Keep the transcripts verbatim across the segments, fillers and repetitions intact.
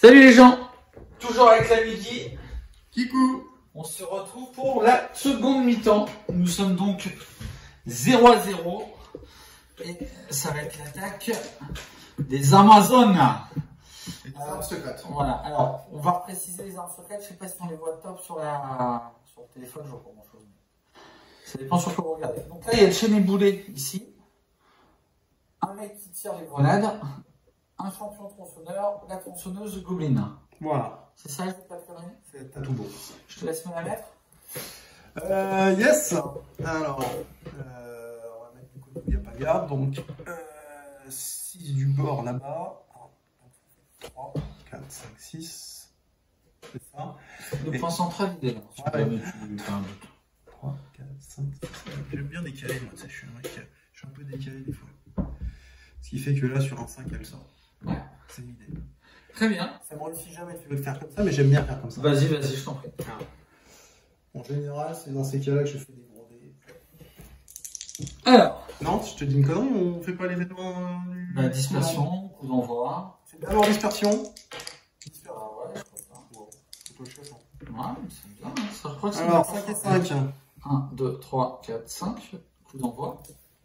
Salut les gens, toujours avec la midi. Kikou. On se retrouve pour la seconde mi-temps. Nous sommes donc zéro à zéro. Et ça va être l'attaque des Amazones. Les armes secrètes. Voilà, alors on va préciser les armes secrètes. Je sais pas si on les voit top sur, la... sur le téléphone, je vois pas grand chose. Ça dépend sur quoi vous regardez. Donc là, il y a le chaîne boulet ici. Un mec qui tire les grenades. Un champion tronçonneur, la tronçonneuse Goblin. Voilà. C'est ça, je ne vais pas te conneries. C'est tout beau. Je te laisse me la mettre. Euh, yes. Alors, euh, on va mettre du côté où il n'y a pas de garde. Donc, euh, six du bord là-bas. un, trois, quatre, cinq, six. C'est ça. Le Et... point central, il est là. Ouais, ouais. trois, quatre, cinq, six. J'aime bien décaler, moi. Je suis un mec, je suis un peu décalé des fois. Ce qui fait que là, sur un cinq, elle sort. Ouais. C'est l'idée. Très bien. Ça me réussit jamais, tu veux le faire comme ça, mais j'aime bien faire comme ça. Vas-y, vas-y, je t'en prie. En général, c'est dans ces cas-là que je fais des gros dés. Alors. Non, je te dis une connerie, on fait pas l'événement. Euh, bah, dispersion, coup d'envoi. C'est d'abord dispersion. Dispersion, ah ouais, je crois pas. Wow. C'est pas chef, hein. Ouais, c'est bien. Ça, je crois que c'est alors, cinq et cinq. un, deux, trois, quatre, cinq. Coup d'envoi.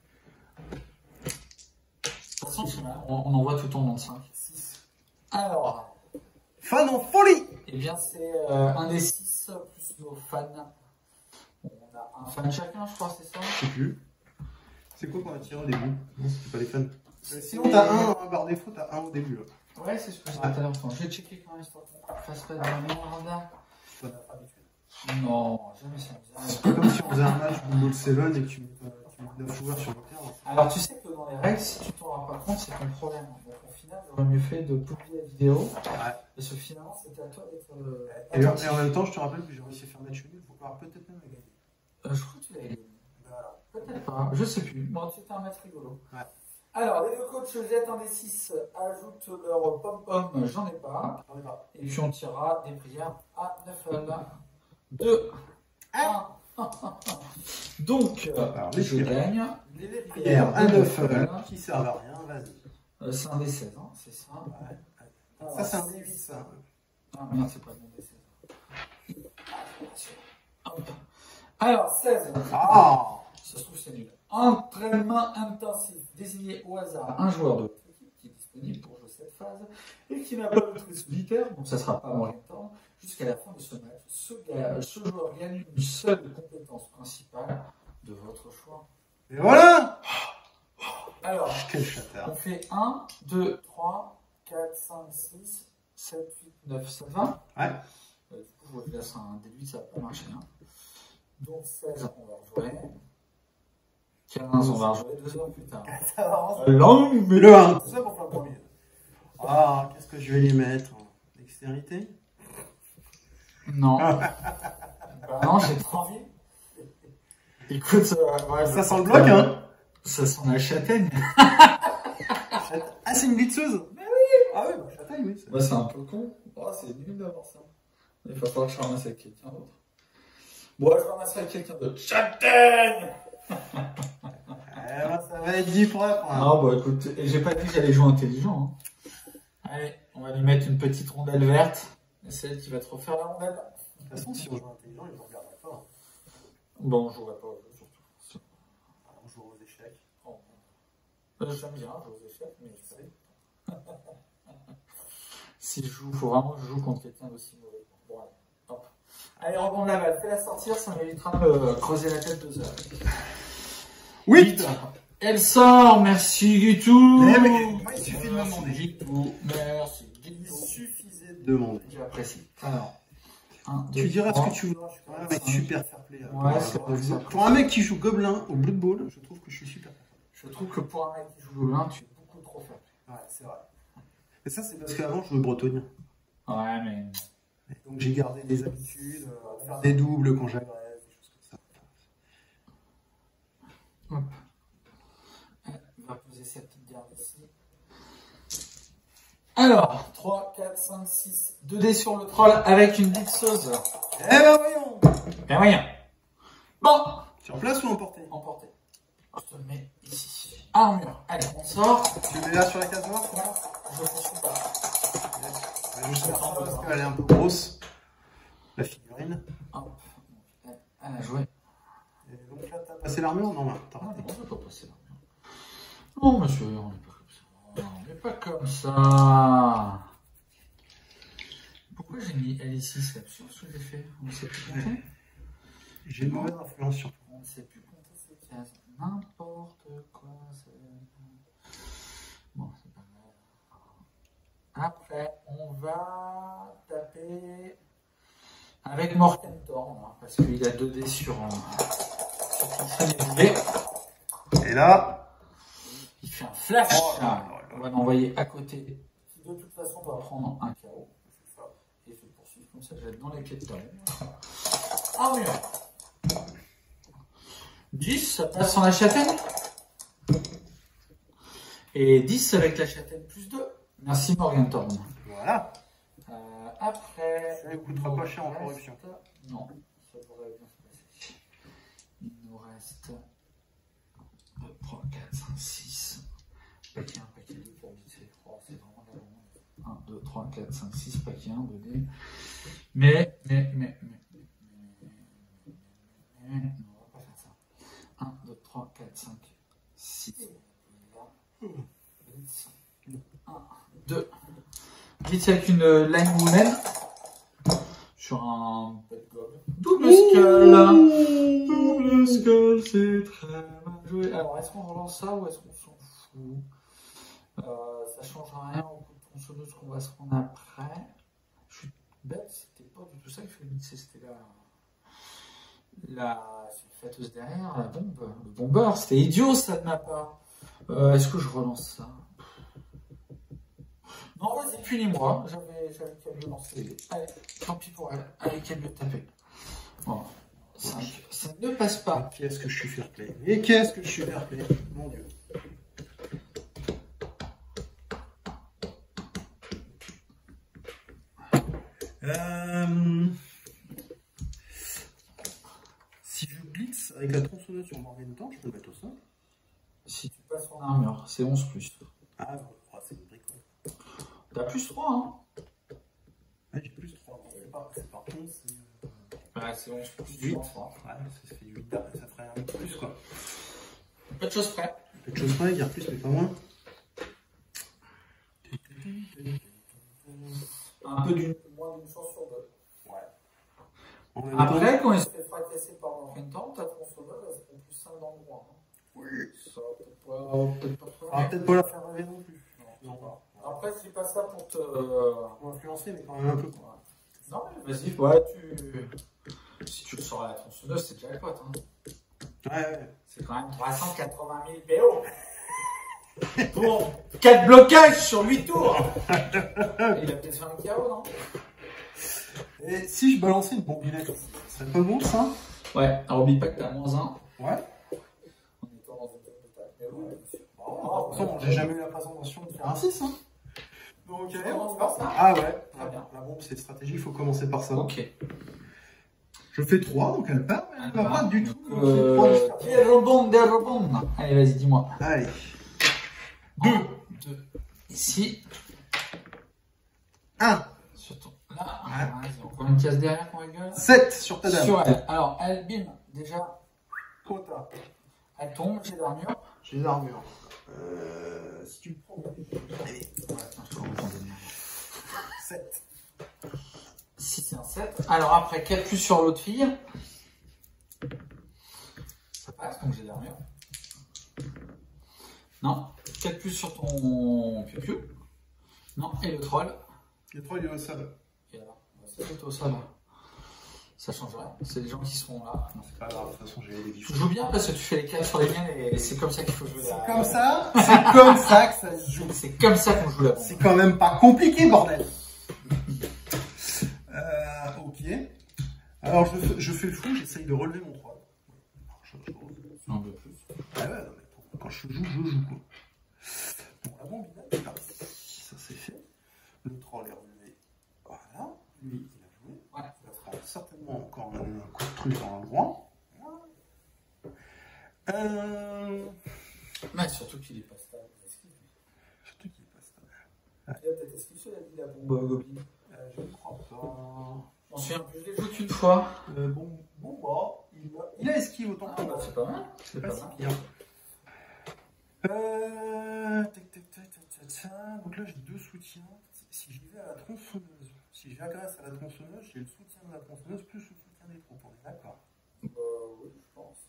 De toute façon, on, on envoie tout en long de cinq. six. Alors. Fan en folie. Eh bien, c'est euh, un des six plus nos fans. On a un fan chacun, je crois, c'est ça? Je sais plus. C'est quoi qu'on a tiré au début? Non, c'était pas les fans. Euh, sinon, t'as un, un barre défaut, t'as un au début. Là. Ouais, c'est ce que j'ai dit tout à l'heure. Je vais checker quand même, histoire qu'on fasse pas de la merde. Pas d'habitude. Non, jamais ça me C'est pas comme si on faisait un match Blood sept et que tu mets neuf joueurs sur le terrain. Alors, tu sais que dans les règles, si tu t'en rends pas compte, c'est ton problème. Donc, au final, j'aurais mieux fait de publier la vidéo. Ouais. Parce que finalement, c'était à toi d'être. Euh, et, et en même temps, je te rappelle que j'ai réussi à faire match nul. Faut pouvoir peut-être même la gagner. Euh, je crois que tu l'as gagné. Voilà. Peut-être pas. Je sais plus. Bon, c'était un match rigolo. Ouais. Alors, les deux coachs jettent un des six, ajoutent leur pom-pom, j'en ai pas. J'en ai pas. Et puis on tirera des prières à neuf. deux, un. Donc, alors, je prières. gagne. Les prières à neuf qui servent à rien, vas-y. Euh, c'est un des seize, hein, c'est ça. Ouais. Alors, ça, c'est un des huit, ça. Ah merde, c'est pas le bon des seize. Hop. Alors, seize. Ah, ça se trouve, c'est nul. Entraînement intensif. Désignez au hasard un joueur de votre équipe qui est disponible pour jouer cette phase et qui n'a pas de trait solitaire, donc ça sera pas moyen de temps. Jusqu'à la fin de ce match, ce, gars, ce joueur gagne une seule compétence principale de votre choix. Et voilà. Alors, quel chatard. On fait un, deux, trois, quatre, cinq, six, sept, huit, neuf, ça va? Ouais. Euh, du coup, je vous laisse un déduit, ça va pas marcher. Hein. Donc seize, on va rejouer. quinze, on va rejouer deux heures plus tard. Langue, mais le un. C'est ça pour faire le premier. Ah, qu'est-ce que je vais lui mettre? Dextérité? Non. Bah non, j'ai trop envie. Écoute, euh, ouais, ça sent le bloc, hein? Ça sent la châtaigne. Ah, c'est une glitseuse? Mais oui! Ah oui, bah, châtaigne, oui. Bah, c'est un peu con. Oh, c'est nul d'avoir ça. Il va falloir que je ramasse avec quelqu'un d'autre. Bon, je ramasserai avec quelqu'un d'autre. Châtaigne! Eh ben, ça va être dit propre. Hein. Non, bah écoute, j'ai pas dit que j'allais jouer intelligent. Hein. Allez, on va lui mettre une petite rondelle verte. Et c'est elle qui va te refaire la rondelle. De toute façon, si on joue intelligent, il ne regardera pas. Bon, on jouerait pas au jeu, surtout. Alors, on joue aux échecs. Oh. Euh, J'aime bien jouer aux échecs, mais je sais. Si je joue, faut vraiment que je joue contre quelqu'un d'aussi mauvais. Bon, allez, hop. Allez, rebond de la balle, fais-la sortir, ça m'évitera de me creuser la tête deux heures. huit. Elle sort, merci Guitou. Eh mais, moi, il suffit de me demander. Guitou, merci Guitou. Il suffisait de demander. J'apprécie. Alors, un, deux, tu diras trois, ce que tu voudras. Je suis pas un mec super fair play. Ouais, c'est vrai, ça. Pour un mec qui joue Gobelin au Blood Bowl, je trouve que je suis super fair play. Je trouve que pour un mec qui joue Gobelin, tu es beaucoup trop fair play. Ouais, c'est vrai. Et ça, c'est parce qu'avant, je jouais bretonien. Ouais, mais. Et donc, j'ai gardé des habitudes, euh, faire des doubles quand j'agresse, des choses comme ça. Hop. On va poser sa petite garde ici. Alors, trois, quatre, cinq, six, deux dés sur le troll avec une blitzeuse. Eh ben voyons. Ben voyons. Bon. Sur place ou emporté? Emporté. Je te le mets ici. Armure. Allez, on sort. Tu mets là sur la case noire? Je ne suis pas. Je sais pas parce qu'elle est un peu grosse. La figurine. Hop. Elle a joué. Et donc là, t'as passé l'armure? Non, là, t'as Non, raté. non, on n'a pas passé l'armure. Non, monsieur, on n'est pas comme ça. On n'est pas comme ça. Pourquoi j'ai mis L ici? C'est absurde ce que j'ai fait. On ne sait plus compter. J'ai une mauvaise influence sur toi. On ne sait plus compter ces cases. N'importe quoi. Bon, c'est pas mal. Après, on va taper avec Mortenthorn, hein, parce qu'il a deux dés sur un. Et là, il fait un flash. Oh là là là. On va l'envoyer à côté. Qui de toute façon va prendre un K O. Et je vais poursuivre comme ça, je vais être dans les pieds de talon. Ah oui. dix, ça passe sans la châtaigne. Et dix avec la châtaigne plus deux. Merci Mortenthorn. voilà. Euh, après. Ça ne coûtera pas cher en corruption. Non, ça pourrait bien se passer. Il nous reste deux, trois, quatre, cinq, six. Paquet un, paquet deux pour visser. Oh, c'est vraiment la longue. un, deux, trois, quatre, cinq, six, paquet un, deux dés. Mais, mais, mais, mais, mais, mais, mais, mais, on va pas faire ça. un, deux, trois, quatre, cinq, six. un, deux. Vite avec une line woman sur un pet gob. Double skull. Double skull, c'est très mal joué. Alors, est-ce qu'on relance ça ou est-ce qu'on s'en fout? euh, Ça change rien au coup de tronçonneuse qu'on va se prendre après. Je suis bête, c'était pas du tout ça qu'il fallait mixer, c'était la. La sulfateuse derrière, la bombe, le bombeur. C'était idiot ça de ma part. Euh, est-ce que je relance ça? Non, vas-y, punis-moi. J'avais qu'à me lancer. Allez, tant pis pour elle. Allez, qu'à me taper. Bon. cinq. Ça ne passe pas. Qu'est-ce que je suis fair play? Et qu'est-ce que je suis fair play? Mon Dieu. Euh... Si je blitz avec la tronçonneuse sur Morgenthorn, je peux le mettre au sol. Si tu passes en armure, c'est onze plus. Ah, bon, c'est une bricole. T'as plus trois, hein? Ah, j'ai plus trois. Par contre, c'est. Ouais, c'est onze plus huit. huit. Ouais, ça fait huit. Ça ferait un peu plus, quoi. Pas de choses près. Peu de choses près, il y a plus, mais pas moins. Un peu d'une moins d'une chance sur deux. Ouais. En même Après, temps, quand il se fait fracasser par Morgenthorn, ta tronçonneuse, elle se prend plus cinq dans le droit. Hein. oui. Ça, peut-être pas, peut-être pas trop. Ah, peut-être pas la faire rêver non plus. Non, non. Après, je dis pas ça pour te. Euh... Pour influencer, mais quand même un peu. Ouais. Non, mais vas-y, ouais, tu. Si tu le sors à la tronçonneuse, c'est déjà le pote. Hein. Ouais, ouais. C'est quand même trois cent quatre-vingt mille P O. Pour quatre blocages sur huit tours. Il a peut-être fait un K O, non? Et si je balançais une bombilette, ça serait pas bon ça? Ouais, alors oublie pas que t'as moins un. Ouais. En étant dans une table de table. Mais oui. Bon, de toute façon, j'ai jamais eu la présentation de faire un six. Hein. Donc, allez, on commence par ça. Ah ouais. Très bien. La bombe, c'est une stratégie, il faut commencer par ça. Ok. Je fais trois, donc elle part, mais elle ne va pas du tout. Euh, des rebonds, des rebonds. Allez, vas-y, dis-moi. Allez. Deux. Deux. Ici. Un. Sur ton. Là. Ouais. Vas-y, encore une case derrière qu'on rigole. sept sur ta dame. Sur elle. Alors, elle, bim. Déjà. Quota. Elle tombe, j'ai l'armure. J'ai l'armure. Euh, si tu me prends. Allez. Ouais, attends, je te reprends des merdes. sept. six et un sept. Alors après, quatre plus sur l'autre fille. Ça passe, donc j'ai de l'armure. Non. quatre plus sur ton piu-piu. Non. Et le troll. Le troll, il est au sol. Et alors, c'est plutôt au sol. Ça change rien. C'est les gens qui seront là. C'est pas grave, de toute façon, j'ai les Tu joues bien parce que tu fais les cases sur les miennes et c'est comme ça qu'il faut jouer. C'est comme ça C'est comme ça que ça se joue. C'est comme ça qu'on joue la bombe. C'est quand même pas compliqué, bordel. Euh, ok. Alors, je, fais- je fais le fou, j'essaye de relever mon troll. Un peu plus. Ah ouais, non, mais attends, quand je joue, je joue, quoi. Bon, la bombe, il a là. Ça, c'est fait. Le troll est relevé. Voilà. Lui, il a joué. Ouais. Il va faire certainement encore un, un coup de truc dans le droit. Euh... Mais surtout qu'il est pas stable. Surtout qu'il est pas stable. Il a peut-être esquivé, il a dit la bombe goblin. Je ne crois pas. Je m'en souviens plus, je l'ai joué qu'une fois. Euh, bon, bon, bah, il a, il a esquive autant Ah, que bah, moi. c'est pas mal. C'est pas pas si mal. pire. Euh, tac, tac, tac, tac, tac, tac. Donc là, j'ai deux soutiens. Si j'y vais à la tronçonneuse, si je m'intéresse à la tronçonneuse, j'ai le soutien de la tronçonneuse plus le soutien des troupes. On est d'accord? Euh, oui, je pense.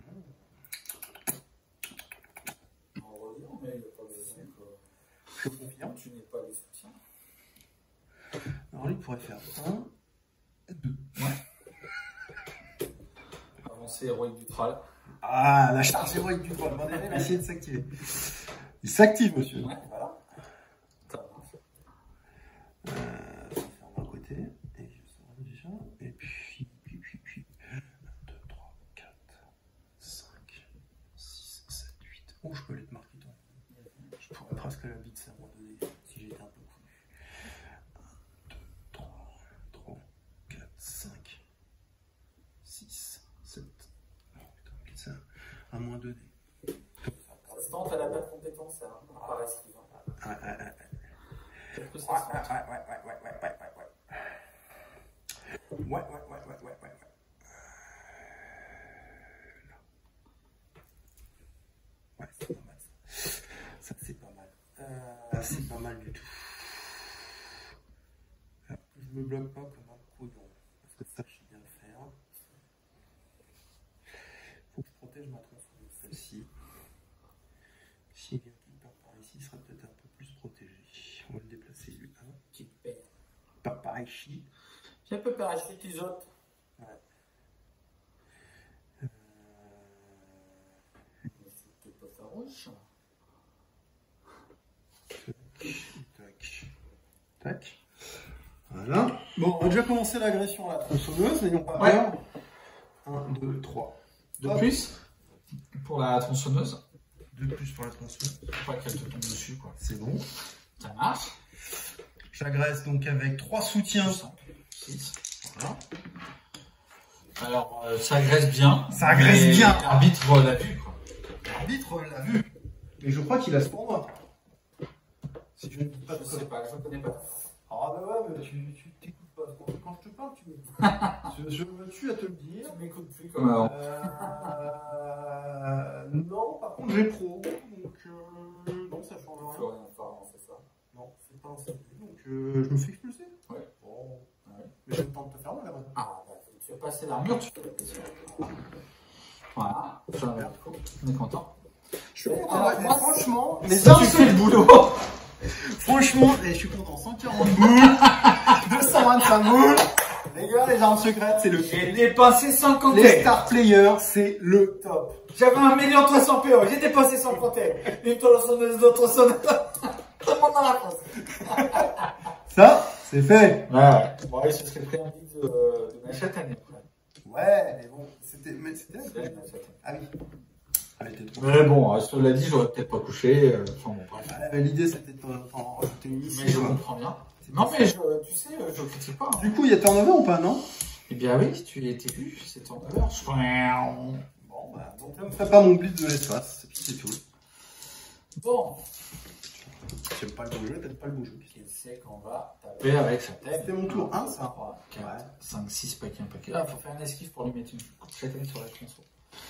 On va redire, mais il n'y a pas de raison que Je confirme. tu n'aies pas les soutiens. Alors lui, il pourrait faire un, deux. Ouais. Avancée héroïque du tral. Ah, la charge héroïque du troll. Bon, il va essayer de s'activer. Il s'active, monsieur. Ouais. Voilà. Ça marche. Euh, ça fait d'un côté. Et je sors déjà. Et puis, puis, puis, puis. un, deux, trois, quatre, cinq, six, sept, huit. Oh, je peux aller te marquer toi. Je pourrais presque la bite, ça, à un moment donné, si j'étais un peu cool. un, deux, trois, trois, quatre, cinq, six, sept. Oh putain, quest ça? Un moins deux dés. Pour l'instant, tu as la bonne compétence, hein, par esquive. Ouais, ouais, ouais. Quelque chose Ouais, ça ouais, se ouais, ouais, ouais, ouais, ouais, ouais, ouais. Ouais, ouais, ouais, ouais, ouais, ouais, ouais. Ouais, c'est pas mal ça. Ça, c'est pas mal. Euh, c'est pas mal du tout. Alors, je me bloque pas comme un couillon. Parce que ça, je sais bien le faire. Faut que je protège ma tronçonneuse, celle-ci. S'il vient quelque part par ici, il sera peut-être un peu plus protégé. On va le déplacer lui. Hein. qui te paye. Pas par ici. J'ai un peu parachuté tes autres. Ouais. Euh... C'était pas farouche. Tac. Tac. Voilà. Bon, on a déjà commencé l'agression à la tronçonneuse, n'ayons pas Ouais. peur. un, deux, trois. De plus, pour la tronçonneuse, deux de plus pour la tronçonneuse. faut pas qu'elle te tombe dessus, quoi. C'est bon. Ça marche. J'agresse donc avec trois soutiens. six. Voilà. Alors, euh, ça agresse bien. Ça agresse mais bien. L'arbitre l'a vu, quoi. L'arbitre l'a vu. Mais je crois qu'il a ce tournoi. Si je ne dis pas de Je sais pas, je ne connais pas. Ah bah ouais, mais tu tu t'écoutes pas. Quand, quand je te parle, tu m'écoutes. je, je me tue à te le dire. Tu m'écoutes plus comme avant. Euh... Non, par contre j'ai pro. Donc euh... non, ça change Faut rien. rien faire avancer ça. Non, c'est pas un C D, donc euh, je me fais expulser. Ouais. Bon. Ouais. Mais j'ai le temps de te faire mal là-bas. Ah, bah, tu fais passer l'armure, tu fais la question. Voilà, ça va être cool. On est content. Je suis Et content. alors, Ouais, moi, franchement, Mais mais ça, tu fais le boulot. franchement, et je suis content. cent quarante boules, deux cent vingt-cinq boules. Les gars, les armes secrètes, c'est le J'ai dépensé cent Les compter. star players, c'est le top. J'avais un million trois cents P O, j'ai dépensé sans compter. Une tronçonneuse, deux tronçonneuses. Tout le monde dans la France. Ça, c'est fait. Ouais. Bon, oui, ce serait pris un guide de, de Nachatane après. Ouais, mais bon, c'était. Mais c'était. C'est la Nachatane. Ah oui. Elle était trop. Mais bon, cela dit, j'aurais peut-être pas couché. euh, Enfin bon, bref. Euh, L'idée, c'était de t'en rajouter une ici. Mais je quoi. comprends bien. Non, mais je, tu sais, je critique pas. Hein. Du coup, il y a turnover ou pas, non? Eh bien oui, tu étais vu, c'est en heure. Bon, bah, donc là, on ne fait pas mon blitz de l'espace, et puis c'est tout. Bon, J'aime pas le beau jeu, t'aimes pas le beau jeu. qui sait qu'on va taper avec sa tête. C'était mon tour, hein, ça. trois, quatre, Ouais. cinq, six paquets, un paquet. Ah, faut faire un esquive pour lui mettre une châtaigne sur la tronçon.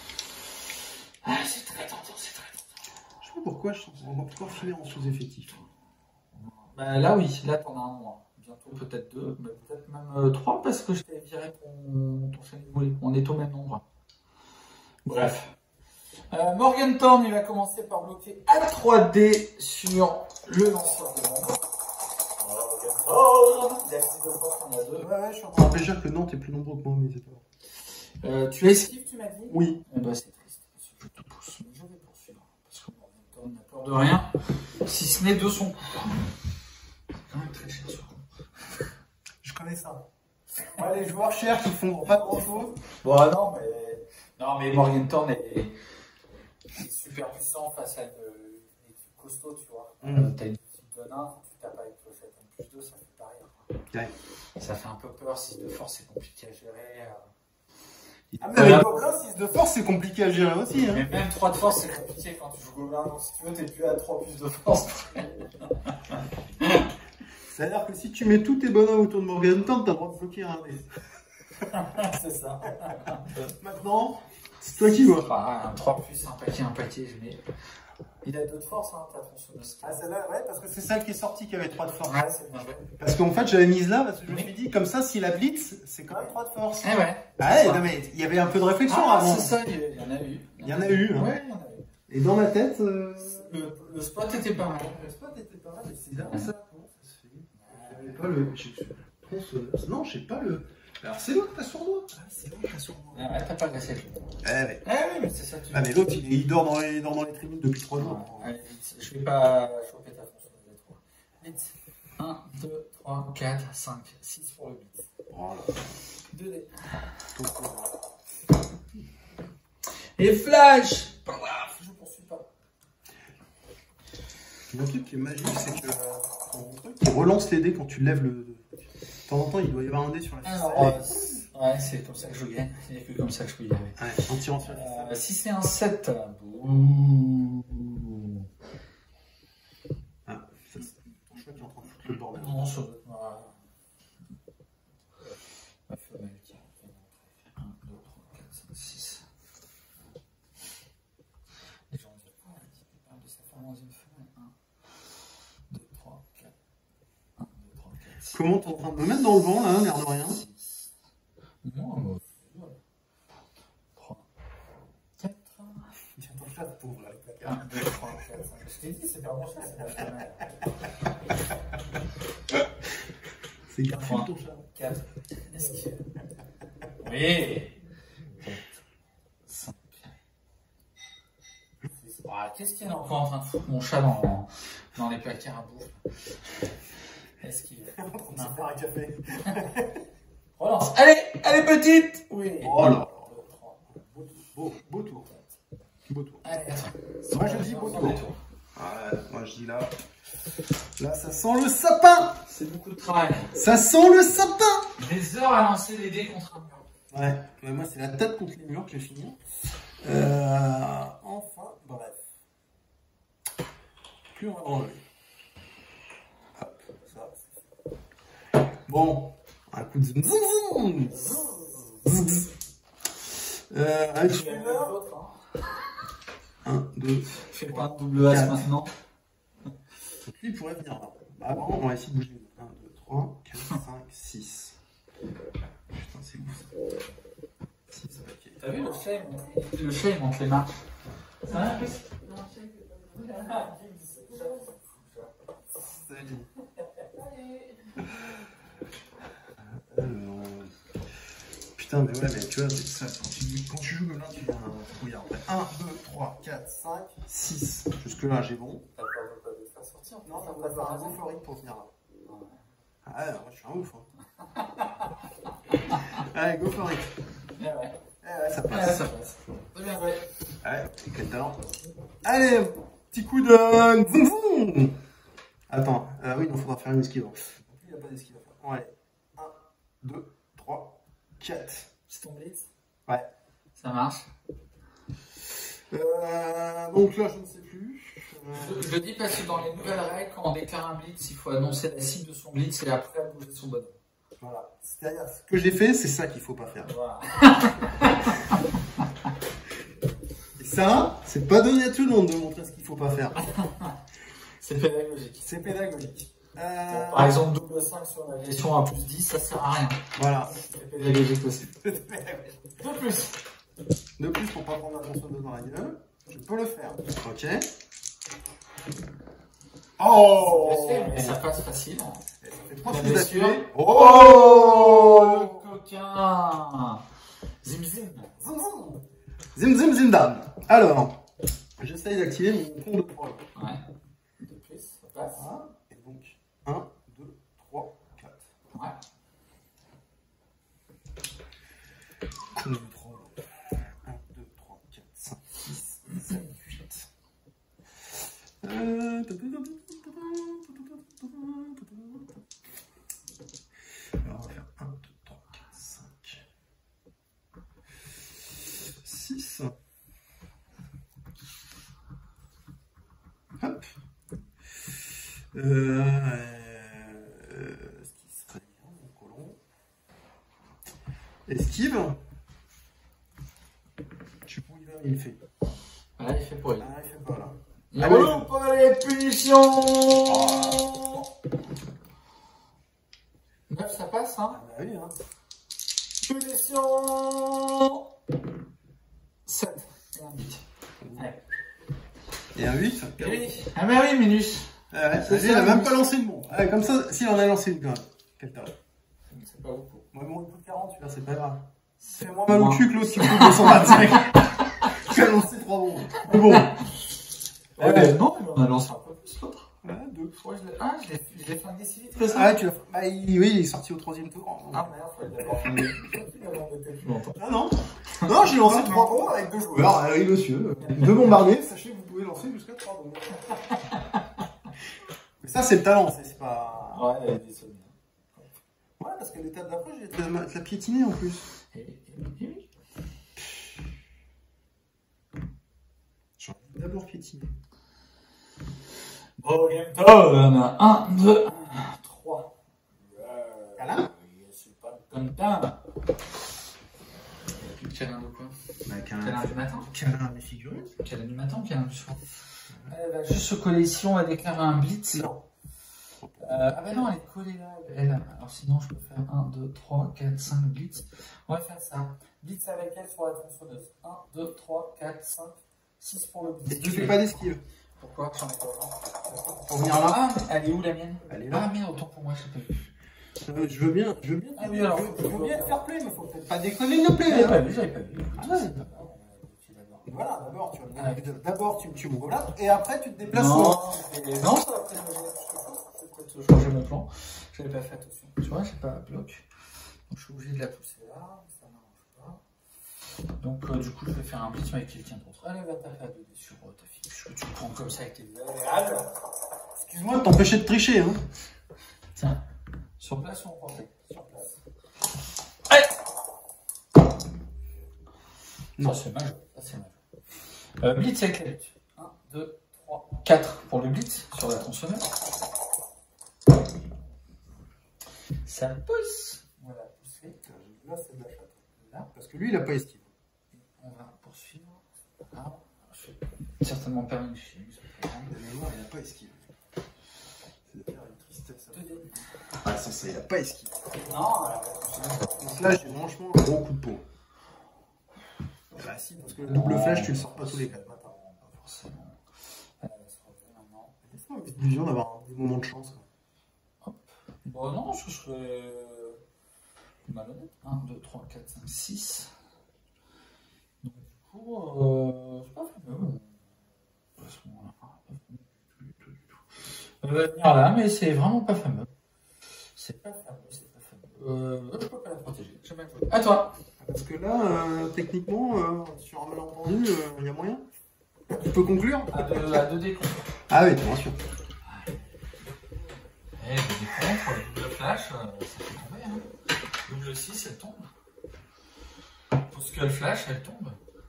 Ah, c'est très tentant, c'est très tentant. Je sais pas pourquoi, je on va pouvoir finir en sous-effectif. Bah là, oui, là, t'en as un moins. Bientôt, peut-être deux, mais peut-être même euh, trois, parce que je t'ai viré ton, ton chaîne de boulet. On est au même nombre. Bref. Euh, Morgantown, il va commencer par bloquer à trois D sur le lanceur de bombe. Voilà, Morgantown. Il y a six de force, on a deux. Ouais, ouais, je suis en train de réfléchir que Nantes est plus nombreux que moi, mais c'est pas grave. Euh, tu esquives, tu m'as dit? Oui. Eh ben, c'est triste. Je te pousse, mais je vais poursuivre. Parce que Morgantown n'a peur de rien, si ce n'est de son coup. C'est quand même très cher ce coup. Je connais ça. Ouais, les joueurs chers qui font pas grand chose. Bon, ah non, mais, non, mais Morgantown est, est super puissant face à une, une équipe costaud, tu vois. Mmh. T'as une équipe de nains, tu tapes avec clochette en plus deux, ça fait pas rire. Ouais. Ça fait un peu peur, six de force, c'est compliqué à gérer. Ah, mais avec Gobelin, six de force, c'est compliqué à gérer aussi. Hein. Mais même trois de force, c'est compliqué quand tu joues Gobelin, donc si tu veux, t'es plus à trois plus de force. C'est-à-dire que si tu mets tous tes bonhommes autour de Morgantown, t'as le droit de bloquer un dé. C'est ça. Maintenant, c'est toi qui vois. Ah, un trois plus, un paquet, un paquet, je mets. Il a deux de force, hein, ta tronçonneuse. Ah, celle-là, ouais, parce que c'est celle qui est sortie qui avait trois de force. Ouais, c'est bien vrai. Parce qu'en fait, j'avais mise là, parce que je me suis dit, comme ça, si la blitz, c'est quand même trois de force. Eh ouais. Ah ouais, non, mais il y avait un peu de réflexion Ah, avant. c'est ça, il y en a eu. Il y en a eu. Hein. Ouais, il y en a eu. Et dans ma tête. Euh... Le, le spot était pas mal. Le spot était pas mal, mais c'est là ça. Comment ça se fait? J'avais pas le. Tronçonneuse. Non, j'ai pas le. Alors c'est l'autre qui a sournois. Ah, c'est l'autre qui a sournois. Ah ouais, t'as pas agressé le jeu. Eh ouais. Eh oui, mais c'est ça. Tu... Ah, mais l'autre, il, il dort dans les, dort dans les tribunes depuis trois jours. Ouais, allez, vite. Je vais pas choper ta tronçonneuse. Vite. un, deux, trois, quatre, cinq, six pour le beat. Voilà. deux dés. Et flash. Je poursuis pas. Le truc qui est magique, c'est que ton truc, il relance les dés quand tu lèves le. De temps en temps, il doit y avoir un dé sur la ficelle. Alors, ouais, c'est comme ça que je gagne. Il n'y a que comme ça que je peux y arriver. Ouais, en tirant sur la ficelle. Euh, si c'est un sept, boum. Ah, ça, c'est ton choix qui est en train de foutre le bordel. Non, sur le. Voilà. Ma femelle qui a un, deux, trois, quatre, cinq, six. Les gens disent pas, il parle de sa femme dans une femelle. un, deux, trois, quatre. un, deux, trois, quatre, six. Comment t'es en train de me mettre dans le vent là, l'air de rien? Non, moi. trois, quatre. Il y a ton chat pauvre avec la un, carte. deux, trois, quatre, cinq. Je t'ai dit, c'est pas mon chat, c'est la femelle. C'est Garfield ton chat. quatre. Est-ce que. Oui. quatre, cinq. Ah, qu'est-ce qu'il y a encore en train de foutre mon chat dans, dans les placards à bouffe? Est-ce qu'il est. On part un café. Relance. Allez, allez, petite. Oui. Oh là. Beau, beau, beau tour. Beau tour. Allez, attends. Moi je dis beau tour. Ouais, moi je dis là. Là, ça sent le sapin. C'est beaucoup de travail. Ça sent le sapin. Des heures à lancer les dés contre un mur. Ouais, ouais, moi c'est la tête contre les murs que j'ai fini. Euh, enfin, bref. Plus on va enlever. Hop, ça. Bon, un coup de zoom zoom zoom. Euh, avec Tu l'as l'autre, hein. un, deux. Fais pas un double as maintenant. Donc lui il pourrait venir là. Bah bon, on va essayer de bouger. un, deux, trois, quatre, cinq, six. Putain, c'est ouf ça. six, ok. T'as vu le chat, il monte, le chat, il monte les marches. Ça va, Chris? Salut. Alors... Putain, mais ouais, mais tu vois, ça, quand, tu, quand tu joues comme là, tu viens. Regarde, un, deux, trois, quatre, cinq, six. Jusque-là, j'ai bon. T'as pas de faire sortir? Non, t'as pas faire un gros Floride pour venir là. Ah ouais, moi je suis un ouf. Hein. Allez, go for it. Eh ouais. Eh ouais, ça Eh passe. ouais, ça passe. C'est bien vrai. Ouais, quel talent. Allez, petit coup de. Vroom, vroom. Attends, euh, oui, il faudra faire une esquive. Il n'y a pas d'esquive à faire. Ouais. un, deux, trois, quatre. C'est ton blitz? Ouais. Ça marche. Euh, donc là, je ne sais plus. Je, je le dis parce que dans les nouvelles règles, quand on déclare un blitz, il faut annoncer la cible de son blitz et après bouger son bonhomme. Voilà. C'est-à-dire, ce que j'ai fait, c'est ça qu'il faut pas faire. Voilà. Et ça, c'est pas donné à tout le monde de montrer ce qu'il faut pas faire. C'est pédagogique. C'est pédagogique. Euh... Bon, par exemple, double cinq sur la gestion à plus dix, ça sert à rien. Voilà. C'est pédagogique aussi. De plus. De plus, pour pas prendre la tronçonneuse dans la gueule, je peux le faire. Ok. Oh, Mais ça passe facile. ça fait trois La coups blessure. d'affilée. Oh, le coquin. Zim zim. Zim zim. Zim zim zim dam. Alors, j'essaye d'activer mon compte de trois. Ouais. De plus, ça passe. Voilà. Et donc, un, deux, trois, quatre. Ouais. Compte de trois. un, deux, trois, quatre, cinq, six, sept, huit. Euh... Alors, on va faire un, deux, trois, quatre, cinq, six. Hop. Euh... Esquive. Je sais pas où il va, il fait. Ah, là, il fait pour il. Ah, il fait pas là. Il relance pas les punitions. Oh. neuf, ça passe, hein? Ah, bah oui, hein. Punition. sept. Et un huit. Allez. Et un huit. Oui. Ah, bah oui, Minus. Ah ouais, ça, il a même pas lancé une bombe. Ah, comme ça, s'il en a lancé une quand même. Quel tarif. C'est pas beaucoup. Moi, bon, il coûte quarante, tu vois, c'est pas grave. C'est moins mal au cul que l'autre qui coûte deux cent vingt-cinq. Tu as lancé trois bombes. Mais bon. Ouais, ouais. Non, mais on a lancé un peu plus l'autre. Ouais, deux. Ouais, je l'ai ah, je l'ai flingué si vite que ça. Ah, tu l'as. Bah, il... oui, il est sorti au troisième tour. Ah, merde, faut l'avoir flingué. Ah non. Non, j'ai lancé trois bombes avec deux joueurs. Ah oui, monsieur. Deux bombardés. Sachez que vous pouvez lancer jusqu'à trois bombes. Mais ça, c'est le talent, c'est pas. Ouais, elle est déçue. Ouais, parce que l'étape d'après, j'ai te la piétiner en plus. J'ai envie d'abord piétiner. Bon, game on a un, deux, trois. Câlin? C'est pas le content. Câlin de quoi? Câlin du matin? Câlin à mes figurines. Câlin du matin ou câlin du soir? Elle va juste se coller ici, on va déclarer un blitz. Non. Euh, ah bah non, elle est collée là. Elle. Alors sinon, je peux faire un, deux, trois, quatre, cinq blitz. On va faire ça. Blitz avec elle sur la tronçonneuse. un, deux, trois, quatre, cinq, six pour le blitz. Et tu fais pas d'esquive? Pourquoi? J'en ai pas. Pour venir là? Ah, elle est où la mienne? Elle est là. Ah merde, autant pour moi, je sais pas. Euh, je veux bien, je veux bien. Ah oui, alors. Je veux bien te faire play, mais faut peut-être pas déconner non plus. J'avais Hein. pas vu, j'avais pas vu. Ah ouais. Voilà, d'abord tu, ah, d'abord tu, tu me relâches et après tu te déplaces. Non, et non, ça va peut-être changer mon plan. J'avais pas fait attention. Tu vois, j'ai pas bloc. Donc je suis obligé de la pousser là, ça n'arrange pas. Donc euh, du coup, je vais faire un blitz avec quelqu'un d'autre. Allez, va taper à deux dés sur euh, ta fiche. Que tu prends comme ça avec tes dés. Excuse-moi de t'empêcher de tricher. Hein. Tiens, sur place ou en portée? Sur place. Allez! Non, c'est mal. Ça, c'est mal. Euh, blitz avec la lutte. un, deux, trois, quatre pour le blitz sur la tronçonneuse. Ça pousse. Voilà, pousser. Là, c'est de la chatte. Là, parce que lui, il a pas esquive. On va poursuivre. Ah, je vais certainement perdre une chimie. Il a pas esquive. C'est une tristesse. Ah, c'est ça, il a pas esquive. Non, donc là, j'ai franchement un gros coup de peau. Bah si, parce que le double flèche, tu le sors pas tous les quatre matins. Pas forcément. Euh, maintenant. Laisse-moi une petite illusion d'avoir des moments de chance. Hop. Bon, non, ce serait malhonnête. un, deux, trois, quatre, cinq, six. Donc, du coup, euh, c'est pas fameux. À ce moment-là. Elle va venir là, mais c'est vraiment pas fameux. C'est pas fameux, c'est pas fameux. Euh, je peux pas la protéger. J'ai mal joué. À toi. Parce que là, euh, techniquement, euh, sur un malentendu, il euh, y a moyen. Tu peux conclure? À deux, à deux dés contre. Ah oui, bien sûr. Eh, deux dés contre, double flash, ça fait tomber. Hein. Double six, elle tombe. Parce qu'elle flash, elle tombe.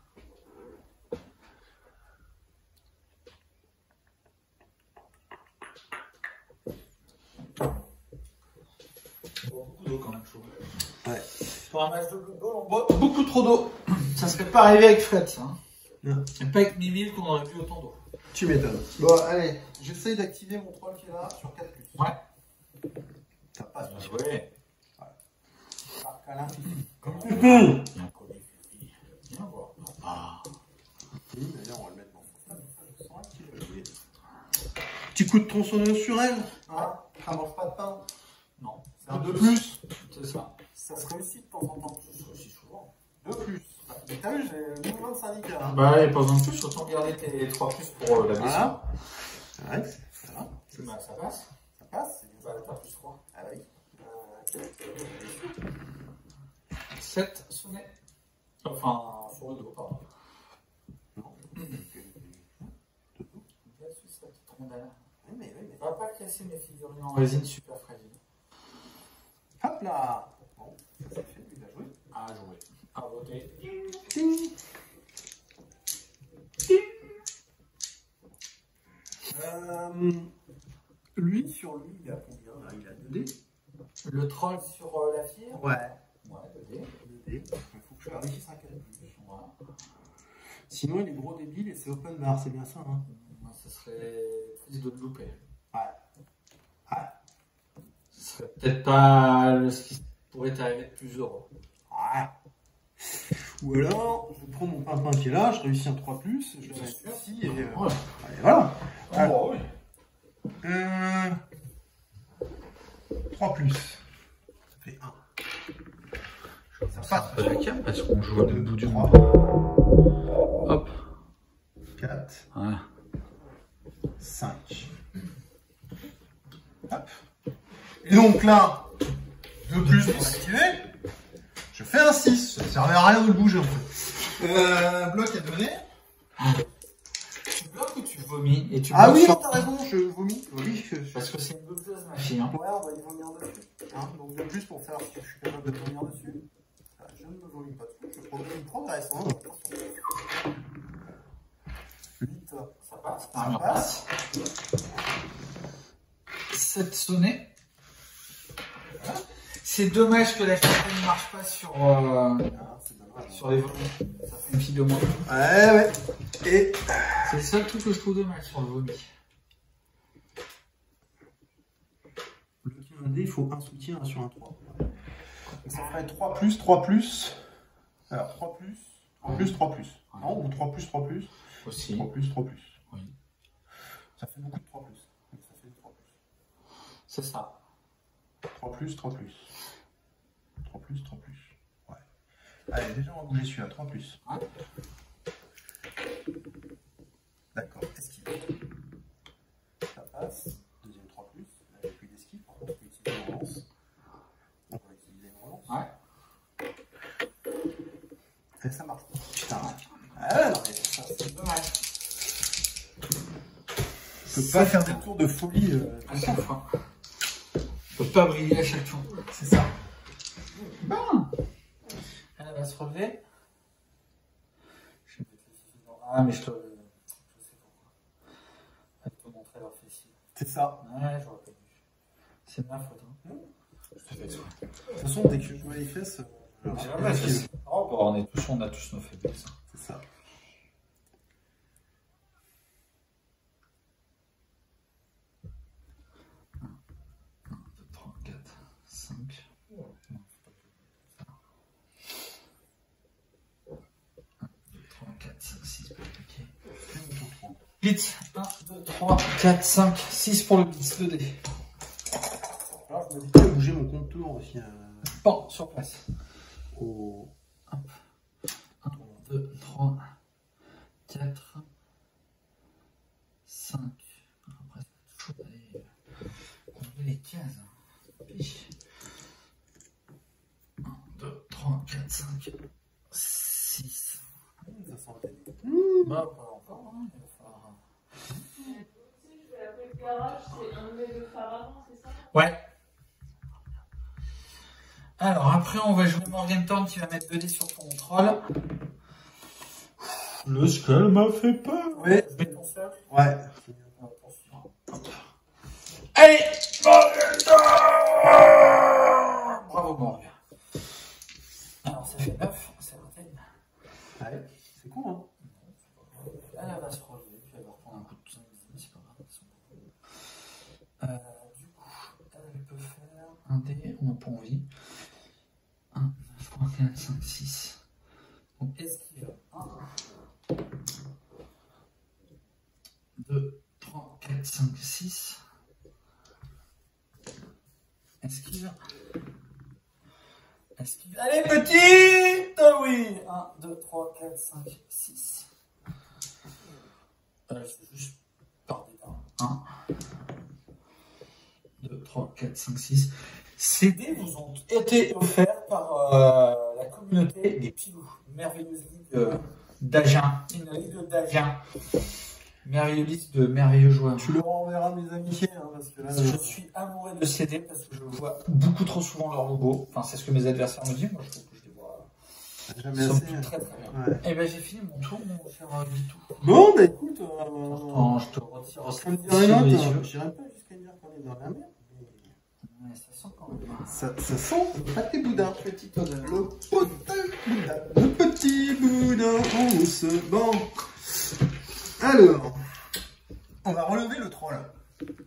Beaucoup d'eau quand même, chaud. Ouais. Pour un match de football, on boit beaucoup trop d'eau. Ça serait pas arrivé avec Fred, ça. Hein. Non. Et pas avec Mimile qu'on aurait bu autant d'eau. Tu m'étonnes. Bon, allez, j'essaye d'activer mon troll qui est là sur quatre plus. Ouais. Ça passe. Bien joué. Ouais. Ah, câlin, fifi. Comme tu veux. Bien collé, fifi. Viens voir. Ah. D'ailleurs, on va le mettre dans son sac. Petit coup de tronçonneuse sur elle. Hein. Ça mange pas de pain. Non. C'est un de plus. C'est ça. Ça se réussit de temps en temps. Ça se réussit souvent. De plus. Mais t'as vu, j'ai mouvement de syndicat. Hein. Bah, il n'y a pas besoin de plus, autant garder tes trois plus pour euh, la blessure. Voilà. Ouais, ça va. Bah, ça passe. Ça passe, c'est bien. Bah, t'as plus trois. Ah oui. Euh, sept sonnets. Enfin, sur le dos, pardon. non. Oui, mais oui, mais. On va pas casser mes figurines en résine super fragiles. Hop là. Bon, ça c'est fait, il a joué. À jouer. À voter. Ting. Euh, lui, sur lui, il a combien là? Il a deux dés. Le troll sur euh, la fille. Ouais. Ouais, deux dés. deux dés. Il faut que je réussisse un quatre plus. Sinon, il est gros débile et c'est open bar, c'est bien ça. Hein. Ça serait triste de le louper. Ouais. Ouais. Ce serait peut-être pas ce qui pourrait t'arriver de plus heureux. Ouais. Ou alors, je prends mon pimpin qui est là, je réussis un trois plus, je le mets ici et, euh, ouais. et voilà. Oh, alors, oui. euh, trois plus. Ça fait un. Ça passe pas la cam parce qu'on joue au bout du trois. Hop. quatre. Ouais. cinq. Hop. Et donc là, deux plus pour l'activer. Je fais un six. Ça ne servait à rien de le bouger en fait. Euh, bloc est donné. Tu bloques ou tu vomis et tu Ah oui, sur... t'as raison, je vomis. Oui, je... Parce que c'est une bubbleuse ma fille. Hein. Ouais, on va y vomir dessus. Hein, donc de plus pour faire que je suis capable de vomir dessus. Je ne me vomis pas dessus, je progresse, je progresse. Hein. huit, ça passe. Ça passe. sept sonné. Voilà. C'est dommage que la carte ne marche pas sur, euh, Ah, c'est dommage. sur les vomis. Ça fait une fille de moins. Ouais, ouais. Et c'est le seul truc que je trouve dommage sur le vomi. Bloquer un dé, il faut un soutien un sur un trois. Donc ça ferait trois plus, trois plus. Alors trois plus, trois plus, trois plus. Non, ou trois plus, trois plus. Aussi. trois plus, trois plus. Oui. Ça fait beaucoup de trois plus. Ça fait trois plus. C'est ça. trois plus, trois plus. trois plus, trois plus. Ouais. Allez, déjà on va bouger celui-là, trois plus. Ouais. D'accord, esquive. Ça passe. Deuxième trois plus. Là, il n'y a plus d'esquive. Par contre, on peut utiliser une relance. On va utiliser une relance. Ouais. Et ça marche pas. Putain. Ah non, mais ça, c'est dommage. Je peux pas faire des tours de folie euh, à chaque fois. Je peux pas briller à chaque tour. C'est ça. Bon. Elle va se relever. Je vais mettre les fessiers dans... Ah, mais je te. Je sais pourquoi. Elle te montrer leur fessier. C'est ça. Ouais, j'aurais pas dû. C'est ma faute. Hein. Mmh. Je te fais exprès. De toute façon, dès que je vois les fesses. Euh, ouais, c'est... Oh, bah, on, est tous, on a tous nos faiblesses. C'est ça. Blitz, un, deux, trois, quatre, cinq, six pour le blitz, deux dés. Alors, je me dis pas bouger mon contour aussi. Euh... Bon, sur place. Au... Hop. un, deux, trois, quatre, cinq. Après, c'est chaud d'aller combler les cases. un, deux, trois, quatre, cinq, six. Ça sent le mmh. Bah, pas encore, hein. Le garage, c'est un de phare avant, c'est ça? Ouais. Alors, après, on va jouer Morgenthorn qui va mettre deux dés sur ton contrôle. Le skull m'a fait peur. Ouais. Ouais. Allez, Morgenthorn. Bravo, Morg. Alors, ça fait neuf, c'est l'antenne. Ouais, c'est cool, hein. Elle va se relever, puis elle va reprendre un coup de sang, c'est pas grave. Euh, du coup, elle peut faire un dé, on n'a pas envie. un, deux, trois, quatre, cinq, six. Donc esquive. un, deux, trois, quatre, cinq, six. Esquive. Esquive. Allez, petite! Oui! un, deux, trois, quatre, cinq, six. Euh, c'est juste par détail. un, deux, trois, quatre, cinq, six. Ces dés vous ont été offerts par euh, la communauté des Pilous. Merveilleuse ligue euh, d'Agen. Une ligue d'Agen. Merveilleuse liste de merveilleux joueurs. Tu leur enverras mes amitiés, hein, parce que là. Parce que je suis amoureux de ces dés parce que je vois beaucoup trop souvent leur logo. Enfin, c'est ce que mes adversaires me disent. Moi, je trouve que je les vois. Jamais Ils sont assez. très très bien. Ouais. Et ben j'ai fini mon tour, mon cher Vito. Bon, bah écoute. Euh... Attends, je te retire Je ne dirais pas jusqu'à dire qu'on est dans la merde. Ouais, ça sent quand même. Ça, ça sent le pâté boudin, petit odeur. Le pâté boudin, le petit boudin, on se bon. Alors, on va relever le trois là.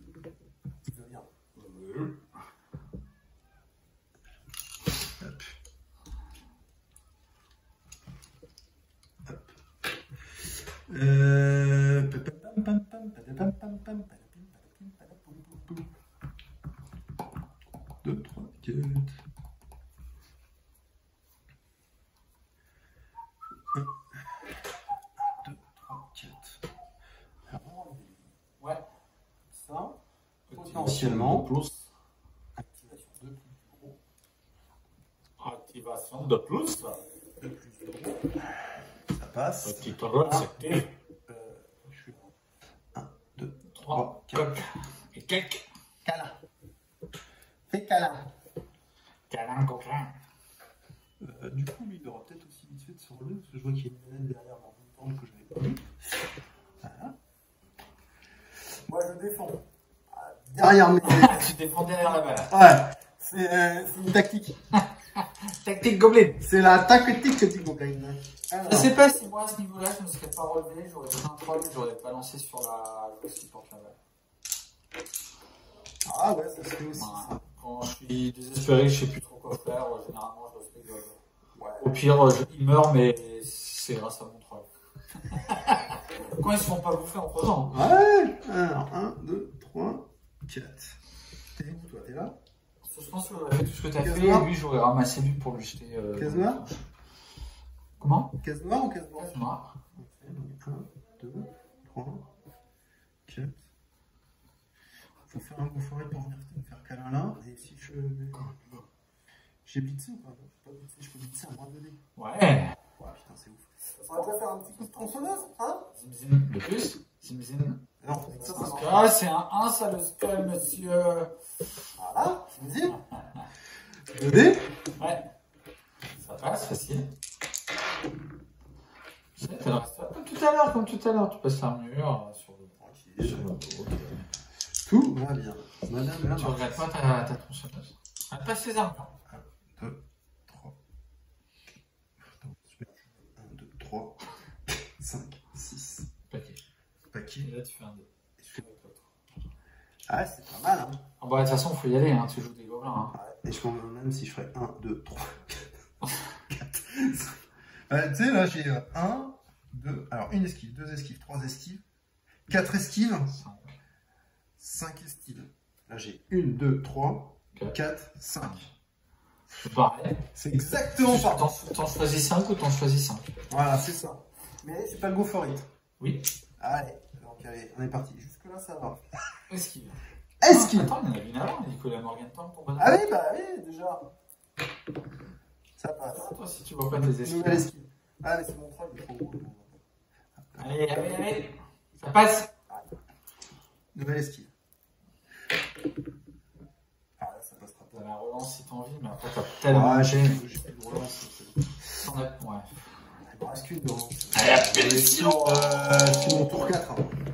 Hop. Hop. Euh... deux, trois, quatre. un, deux, trois, quatre. Ouais. Ça, potentiellement. Plus. Activation de plus gros. Activation de plus. De plus gros. Ça passe. Petit rôle, c'était. Je suis un, deux, trois, quatre. Et quelques. Câlin. Fais câlin. Câlin, coquin. Euh, du coup, lui, il aura peut-être aussi vite fait de se relever, parce que je vois qu'il y a une manette derrière dans une bande que je n'avais pas vue. Voilà. Moi, je défends. Derrière mes. Tu défends derrière la balle. Ouais, c'est euh, une tactique. Tactique gobelet. C'est la tactique du Goblin. Je sais pas si moi, à ce niveau-là, je ne me serais pas relevé, j'aurais fait un troll, j'aurais pas lancé sur la gauche qui porte la balle. Ah ouais, ça se fait aussi. Voilà. Ça. Quand je suis désespéré, je sais plus trop quoi faire, généralement, je reste rigolo. Ouais. Au pire, je, il meurt, mais c'est grâce à mon troll. Quand ils se font pas bouffer en prenant. Ouais, alors un, deux, trois, quatre. T'es où toi? T'es là? Je pense que j'aurais fait tout ce que t'as fait, noire. et lui, j'aurais ramassé lui pour lui jeter. Euh, Case noire? Comment? Case noire ou case blanche? Case noire. Ok, donc un, deux, trois, quatre. Faut faire un gros forêt pour venir me faire câlin là. Et si je. J'ai blitzé ou pas? Je peux pas blitzer, je peux blitzer à moins de dés. Ouais. Ouais, putain, c'est ouf. On va déjà faire un petit coup de tronçonneuse, hein? Zim zim. De plus? Zim zim. Non, faut que ça, ça marche. Ah, c'est un un, ça le spell, monsieur. Voilà, je vous dis. deux dés? Ouais. Ça passe, facile. Comme tout à l'heure, comme tout à l'heure, tu passes l'armure sur le sur le dos. Tout va bien. Madame la Tu regrettes pas ta, ta tronçonneuse. Elle passe ses armes. un, deux, trois. un, deux, trois, cinq, six. Paquet. Paquet. Et là, tu fais un dé. Ah, c'est pas mal, hein. Ah bah, de toute façon, il faut y aller, hein. Tu joues des gobelins. Hein. Ouais, et je pense même si je ferais un, deux, trois, quatre, cinq. Euh, tu sais, là, j'ai un, deux, alors une esquive, deux esquives, trois esquives, quatre esquives, cinq esquives. Là, j'ai une, deux, trois, quatre, cinq. C'est pareil. C'est exactement pareil. T'en, t'en choisis cinq ou t'en choisis cinq? Voilà, c'est ça. Mais j'ai pas le go for it. Oui. Allez, donc allez, on est parti. Jusque-là, ça va. Esquive. Esquive. Ah, attends, il y en a une avant, Nicolas Morgenthau pour Ah oui, bah oui, déjà. Ça passe. Toi, si tu vois pas tes esquives. Nouvelle esquive. Ah, mais c'est mon troll, il est trop gros. Allez, allez, allez. Ça passe. Nouvelle esquive. Ah, là, ça passera T'as pas. la relance si t'as envie, mais après, t'as tellement. Ah, j'ai j'ai plus de relance. T'en as. Ouais. Il m'en reste qu'une de relance. Allez, appellation. Euh, c'est mon tour quatre. Hein.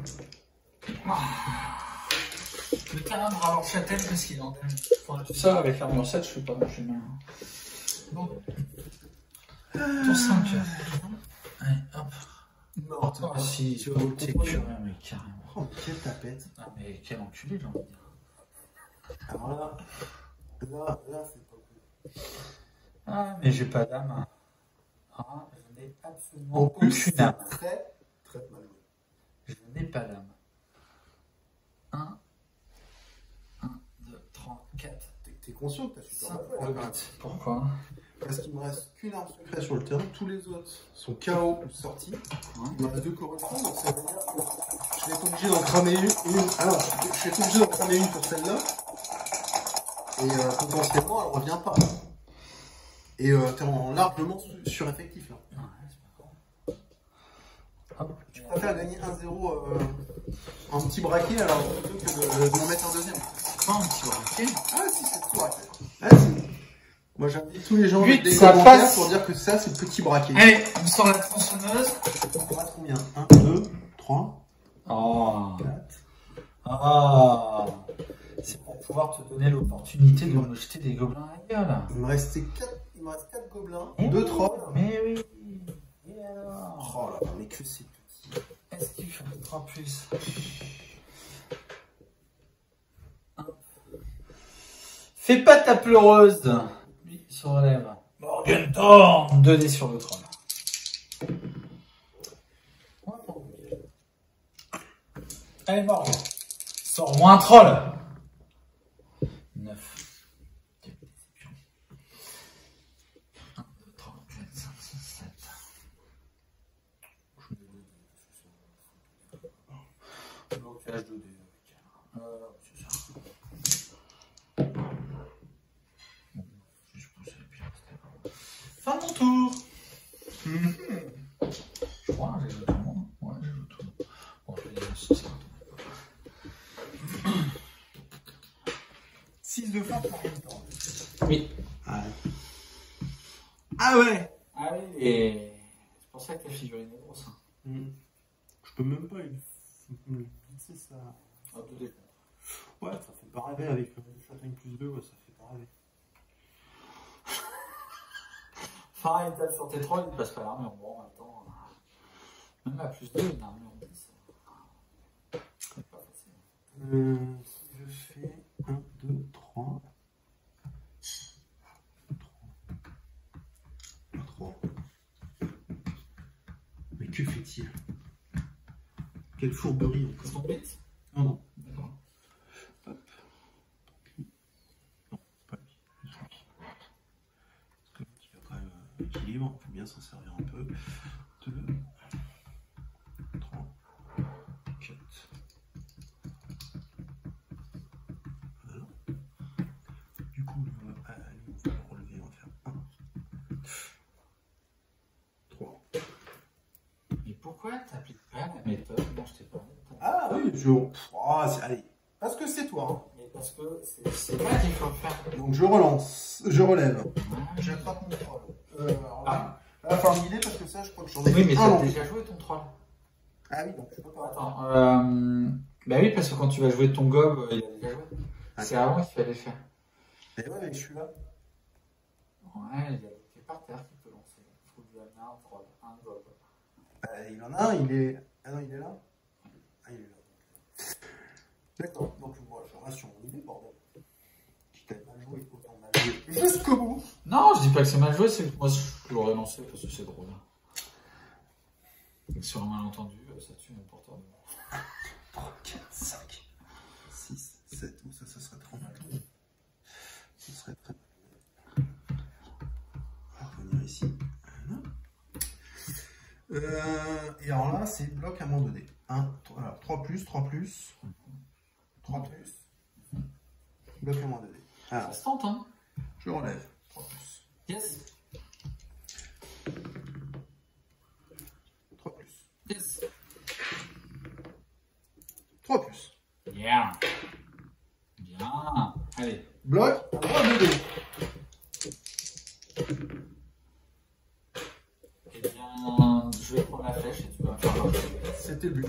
Le terrain de Ramor Châtel, parce qu'il en aime. Tout ça, avec l'armure sept, je suis pas mal mal. Bon. Tour cinq. Allez, hop. Non, Ah, si, tu vas vous t'écurer, mais carrément. Oh, quelle tapette. Ah, mais quel enculé, j'ai envie de dire. Alors là, là, là, c'est pas cool. Ah, mais j'ai pas d'âme. Ah, je n'ai absolument En plus, aucune âme. c'est très, très mal joué. Je n'ai pas d'âme. un, un, deux, trois, quatre, T'es conscient que t'as super cinq, mal joué, là, quand même. Pourquoi? Parce qu'il me reste qu'une arme secrète sur le terrain, tous les autres sont K O ou sortis. Il me reste deux correspondants, donc ça veut dire que je vais être obligé d'en cramer une. une. Alors, je vais être obligé d'en cramer une pour celle-là. Et euh, potentiellement, elle revient pas. Et euh, t'es en largement sureffectif là. Ouais, c'est pas grave. Tu préfères gagner un zéro euh, un petit braquet alors plutôt que de, de m'en mettre un deuxième. C'est pas un petit braquet. Ah si, c'est tout braquet. Ah si. Moi j'invite tous les gens à mettre des ça commentaires passe. pour dire que ça c'est le petit braquet. Allez, on sort la tronçonneuse. On va combien? un, deux, trois, Oh. quatre. Ah. C'est pouvoir te donner l'opportunité de me jeter des gobelins à la gueule. Il me restait quatre, il me reste quatre gobelins, Et deux oui, trolls. Mais oui. Et alors? Oh là là, mais que c'est petit. Est-ce qu'il faudra plus? Fais pas ta pleureuse. Lui se relève. Morgenthorn. deux dés sur le troll. Allez, mort. Sors-moi un troll. neuf. un, deux, trois, quatre, cinq, six, sept. Blocage de dés. Euh, c'est ça. Bon, si je pousse les pieds, c'était pas. Fin de mon tour. Mm-hmm. Je crois, j'ai joué tout le monde. Ouais, j'ai joué tout le monde. Bon, je vais dire ça. six de fin pour Morgenthorn. Oui. Ah, ah ouais. Ah oui, et c'est pour ça que ta figurine est grosse. Hein. Mm. Je peux même pas une... C'est ça. Ah, deux dés. Ouais, ça fait pas rêver avec le châtaigne plus deux, ouais, ça fait pas rêver. Enfin, il tape sur tes trolls, il passe pas l'armure. Bon, en même temps, même à plus deux, une armure dix. C'est pas facile. Euh, si je fais un, deux, trois. trois. Mais que fait-il? Quelle fourberie encore. C'est ton bit? Non, non. D'accord. Hop. Non, c'est pas lui. Parce que il va quand même euh, équilibre, il faut bien s'en servir un peu. deux, trois, quatre. Voilà. Du coup, on va, ah, lui, on va le relever, on va faire un, trois. Mais pourquoi t'appliques pas la méthode dont je t'ai parlé? Ah oui, je. Oh, c'est- allez. Parce que c'est toi. Hein. Mais parce que c'est c'est moi qu'il faut le faire. Donc je relance, je relève. Ah, J'attrape mon troll. Euh, alors, Ah. il va falloir me guider parce que ça, je crois que j'en ai Oui, mais fait un. t'as en déjà joué ton troll. Ah oui, donc je peux pas. Attends, euh... bah oui, parce que quand tu vas jouer ton gob, euh, il a déjà joué. Ah. C'est avant qu'il fallait le faire. Mais ouais, mais je suis là. Ouais, il est par terre qui peut lancer. Il faut lui amener un troll, un gob. Bah, il en a un, il est. Ah non, il est là. Ah, il est là. D'accord, donc moi, je reste sur mon idée, bordel. Qui t'a mal joué, autant mal joué. Jusqu'au bout. Non, je dis pas que c'est mal joué, c'est que moi je l'aurais lancé parce que c'est drôle. Et sur un malentendu, ça tue n'importe quoi. trois, quatre, cinq, six, sept. Oh, ça, ça serait trop mal. Ce serait très mal. On va revenir ici. Voilà. Euh, et alors là, c'est bloc à moins deux dés. un, alors trois plus, trois plus. trois plus. Bloc à moins deux dés. Alors, Ça se tente, hein? je relève. trois plus. Yes. trois plus. Yes. trois plus. Bien. Bien. Allez. Bloc à moins deux dés. Eh bien, je vais prendre la flèche et tu vas me faire marcher. C'était le but.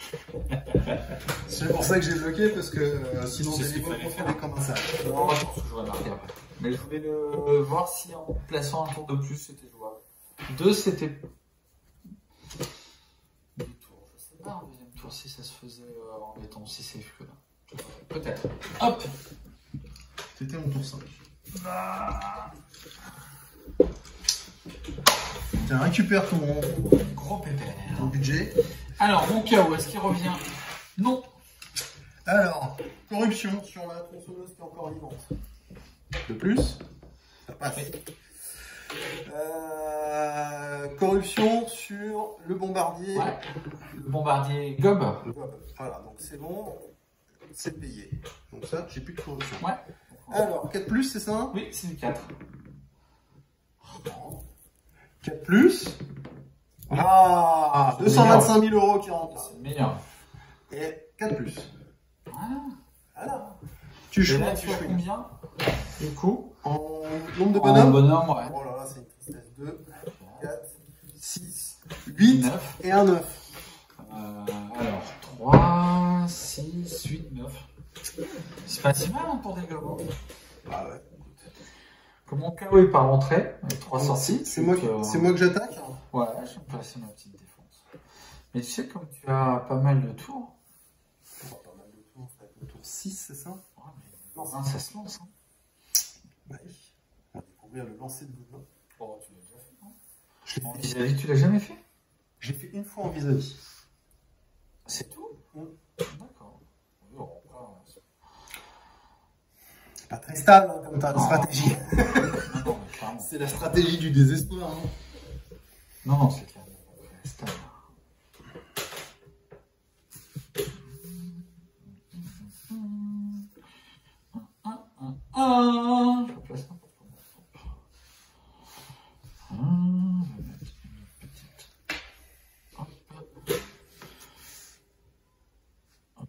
C'est pour ça que j'ai bloqué, parce que euh, sinon C'est des ce qu'il niveaux fallait profonds faire. comme ça. Non, je pense que j'aurais marqué après. Mais je voulais le voir si en plaçant un tour de plus c'était jouable. Deux, c'était. Deux tours, je sais pas, en deuxième tour si ça se faisait euh, en étant aussi safe que là. Peut-être. Hop. C'était mon tour cinq. Ah. Tiens, récupère ton, Gros pépère. ton budget. Alors, mon K O, est-ce qu'il revient? Non. Alors, corruption sur la tronçonneuse qui est encore vivante. De plus, ça passe. Euh, corruption sur le bombardier. Ouais. Le bombardier Gob. Voilà, donc c'est bon, c'est payé. Donc ça, j'ai plus de corruption. Ouais. Alors, quatre plus, c'est ça? Oui, c'est du quatre. quatre plus. Ah, deux cent vingt-cinq mille euros qui rentrent. C'est le meilleur. Et quatre plus. Voilà. Voilà. Tu Et joues, là, tu tu as joues. combien? Du coup, En nombre de en bonhommes. bonhomme, ouais. Oh là là, c'est une tristesse. deux, quatre, six, huit neuf. et un neuf. Euh, alors, trois, six, huit, neuf. C'est pas si mal hein, pour des gobos. Ah ouais. Comme mon K O est pas rentré, avec trois sorties. C'est moi, euh... moi que j'attaque. Ouais, je vais me placer ma petite défense. Mais tu sais, comme tu as pas mal de tours. Oh, pas mal de tours, ça va être le tour six, c'est ça? Ouais, mais non, ça, ça se lance. Hein. Ouais. On va découvrir le lancer de Gobelin. Oh, tu l'as déjà fait, non? En vis-à-vis, tu l'as jamais fait? J'ai fait une fois en vis-à-vis. C'est tout? Mmh. D'accord. Oh, oh, c'est pas très stable hein, comme ta stratégie. Non, mais clairement. C'est la stratégie du désespoir. Hein. Non, non, c'est clairement très stable. Ah, je replace n'importe comment. Ah, je vais mettre une petite. Hop. Hop.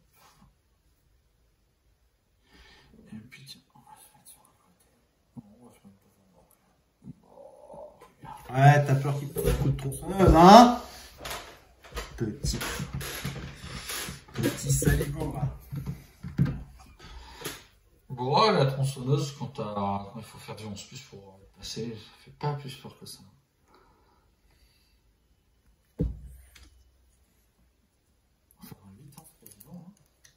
Et puis tiens, on va se mettre sur le côté. Non, on va se mettre devant. Oh, ouais, t'as peur qu'il te coup de tronçonneuse, hein? Petit. Petit saligo, là. Bon, la tronçonneuse, quand, quand il faut faire du onze plus pour passer, ça fait pas plus fort que ça. Enfin, huit ans, c'est pas évident.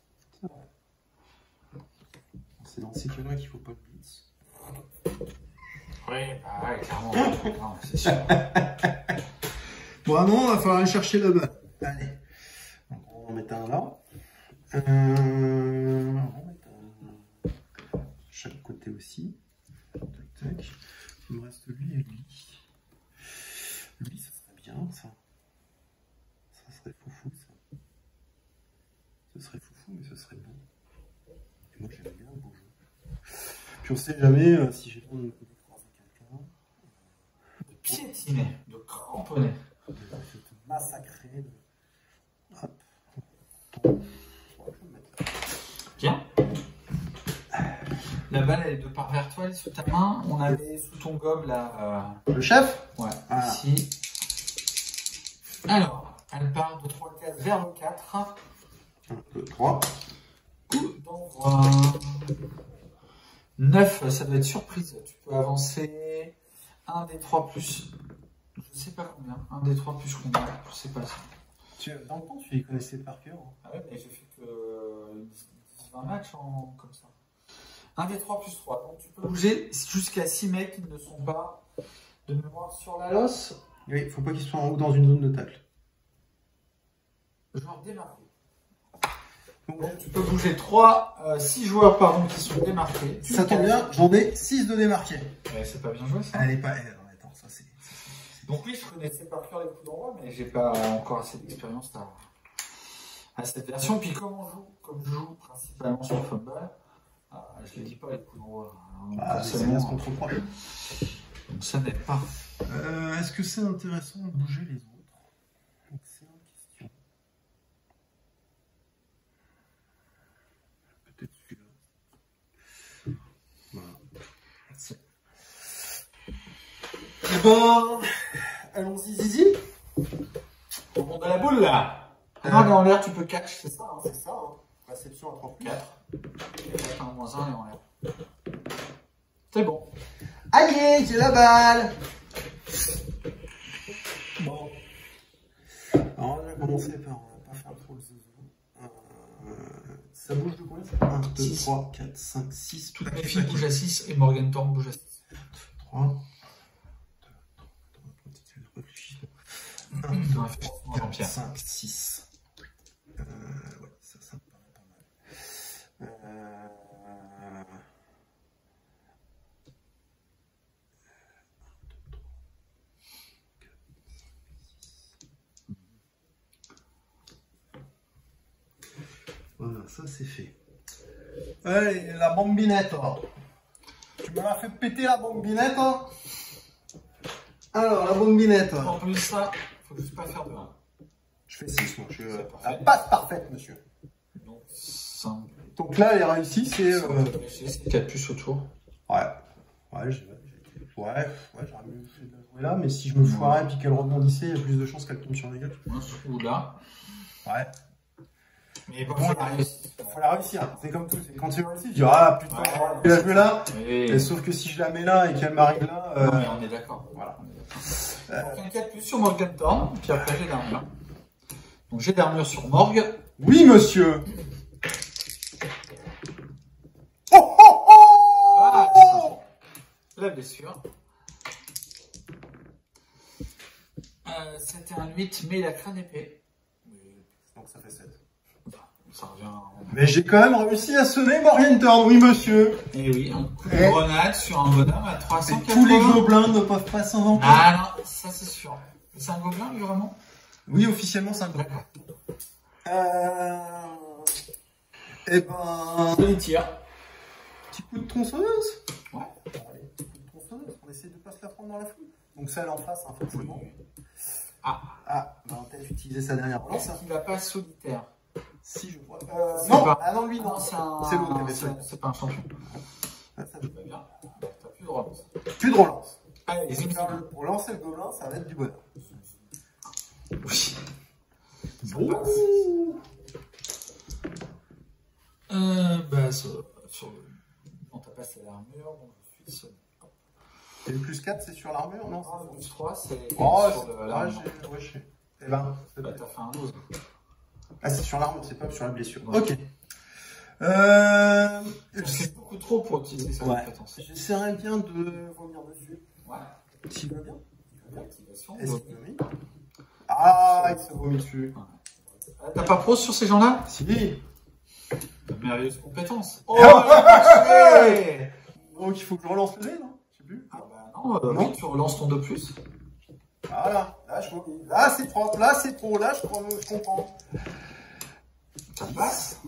Hein. C'est dans ces cas-là qu'il faut pas de blitz. Oui, bah ouais, clairement, non, c'est sûr. Bon, non, il va falloir aller chercher la balle. Allez. Donc, on va en mettre un là. Euh, on va en mettre un chaque côté aussi. Tac, tac. Il me reste lui et lui. Lui, ça serait bien, ça. Ça serait foufou, ça. Ce serait foufou, mais ce serait beau. Et moi, j'aime bien le beau jeu. Puis on sait jamais euh, si j'ai le droit de croiser quelqu'un. De piétiner, de cramponner. De te massacrer. De... Hop. Ouais, je vais me mettre là. Bien. La balle, elle est de part vers toi, elle est sous ta main. On avait sous ton gobe là. Euh... Le chef? Ouais, ah. Ici. Alors, elle part de trois cases vers le quatre. un, deux, trois. Coup d'envoi. neuf, ça doit être surprise. Tu peux avancer un des trois plus. Je sais pas combien. un des trois plus combien. Je sais pas ça. Tu, dans le temps, tu les connaissais par cœur. Hein. Ah ouais, mais j'ai fait que dix vingt matchs en, comme ça. un des trois plus trois. Donc tu peux bouger jusqu'à six mecs qui ne sont pas de mémoire sur la losse. Oui, il faut pas qu'ils soient en haut dans une zone de tacle. Genre démarqué. Donc tu peux bouger trois, six joueurs pardon, qui sont démarqués. Ça tombe bien, j'en ai six de démarqués. Ouais, c'est pas bien joué ça. Elle est pas. Elle, non, attends, ça c'est. Donc oui, je connaissais par cœur les coups d'envoi, mais j'ai pas encore assez d'expérience à, à cette version. Puis comme on joue, comme je joue principalement sur Fumble, ah, je ne les dis pas les coups d'envoi. Ah, c'est bien ce qu'on te reproche. Donc ça n'aide pas. Euh, Est-ce que c'est intéressant de bouger les autres? Excellente question. Peut-être celui-là. Voilà. Eh ben, allons-y, Zizi. Au monde de la boule là. Ah non, mais en l'air tu peux catch, c'est ça. Hein, c'est ça, hein. Réception à trois plus. quatre. quatre, un, moins un et en l'air. C'est bon. Allez, j'ai la balle. Bon. Alors, on va commencer par. On va pas faire trop le zozo. Euh, ça bouge de combien? un, deux, trois, quatre, cinq, six. Toutes mes filles bougent à six et Morgan Thorne bouge à six. trois. un, deux, trois, quatre, cinq, six. Euh, ouais, ça, ça me paraît pas mal. Euh... Voilà, ça c'est fait. Allez, la bombinette. Tu m'as fait péter la bombinette. Alors, la bombinette. En plus ça, faut juste pas faire de un. Je fais six, moi. Je suis C'est la parfait. passe parfaite, monsieur. Donc cinq. Donc là, elle est réussie, c'est. Euh... quatre plus autour. Ouais. Ouais, j'ai. Ouais, ouais, j'aurais mieux fait de la jouer là, mais si je me foirais et puis qu'elle rebondissait, il y a plus de chances qu'elle tombe sur les gars. Ou là. Ouais. Mais bon, Bon, la réussite. il faut la réussir. C'est comme tout. Quand tu réussis, tu dis ah putain, Ouais, je la veux là. Oui. Et sauf que si je la mets là et qu'elle m'arrive là. Euh... Non, mais on est d'accord. Voilà. Euh... Donc un quatre plus sur Morgenthau, puis après j'ai d'armure. Donc j'ai d'armure sur Morgue. Oui, monsieur. Oh oh oh Ah, la blessure. Euh, C'était un huit, mais il a crâne épais. Donc ça fait sept. Ça revient. Mais j'ai quand même réussi à sonner Morgenthau, oui, monsieur. Et oui, un coup de Et... grenade sur un bonhomme à trois cent quatre-vingts. Tous les gobelins ne peuvent pas s'en vanter. Ah non, ça c'est sûr. C'est un gobelin, lui, vraiment? Oui, officiellement, c'est un gobelin. D'accord. Euh... Eh ben... Je les tire. Petit coup de tronçonneuse. Ouais. Allez, petit coup de tronçonneuse. On essaie de pas se la prendre dans la foule. Donc celle en face, hein, forcément. Ah. Ah, bah, on a peut-être utilisé sa dernière relance. Est-ce qu'il va pas solitaire? Si, je vois. Euh, C'est non, pas- ah non, lui, non. Non, c'est un. C'est l'autre qui avait c'est- fait. C'est pas un champion. Ah, ça Ça va bien. T'as plus de relance. plus de relance. Allez, Et j'ai faire le- pour lancer le gobelin, ça va être du bonheur. Oui. Bon. Euh, bah, sur, sur le. On t'a passé l'armure, donc je suis sonné. Et le plus quatre, c'est sur l'armure, non? Ah, le plus trois, c'est Oh, sur c'est- le- ah, l'armure. j'ai... Ouais, je sais. Eh ben, c'est Bah, pas... t'as fait un douze. Ah, c'est sur l'armure, c'est pas sur la blessure. Ouais. Ok. Euh... C'est beaucoup trop pour utiliser sa Ouais. compétence. J'essaierai bien de vomir dessus. Ouais. S'il veut bien. L'activation. Est-ce qu'il vomit? Ah, il se vomit dessus. Ah, t'as pas pro sur ces gens-là? Si. T'as merveilleuse compétence. Oh, ouais. Donc il faut que je relance le dé, non? Je sais plus. Ah bah non, euh, Non. oui, tu relances ton deux plus. Voilà, là je vomis. Là c'est propre, là c'est trop, là je, prends- je comprends. Ça passe.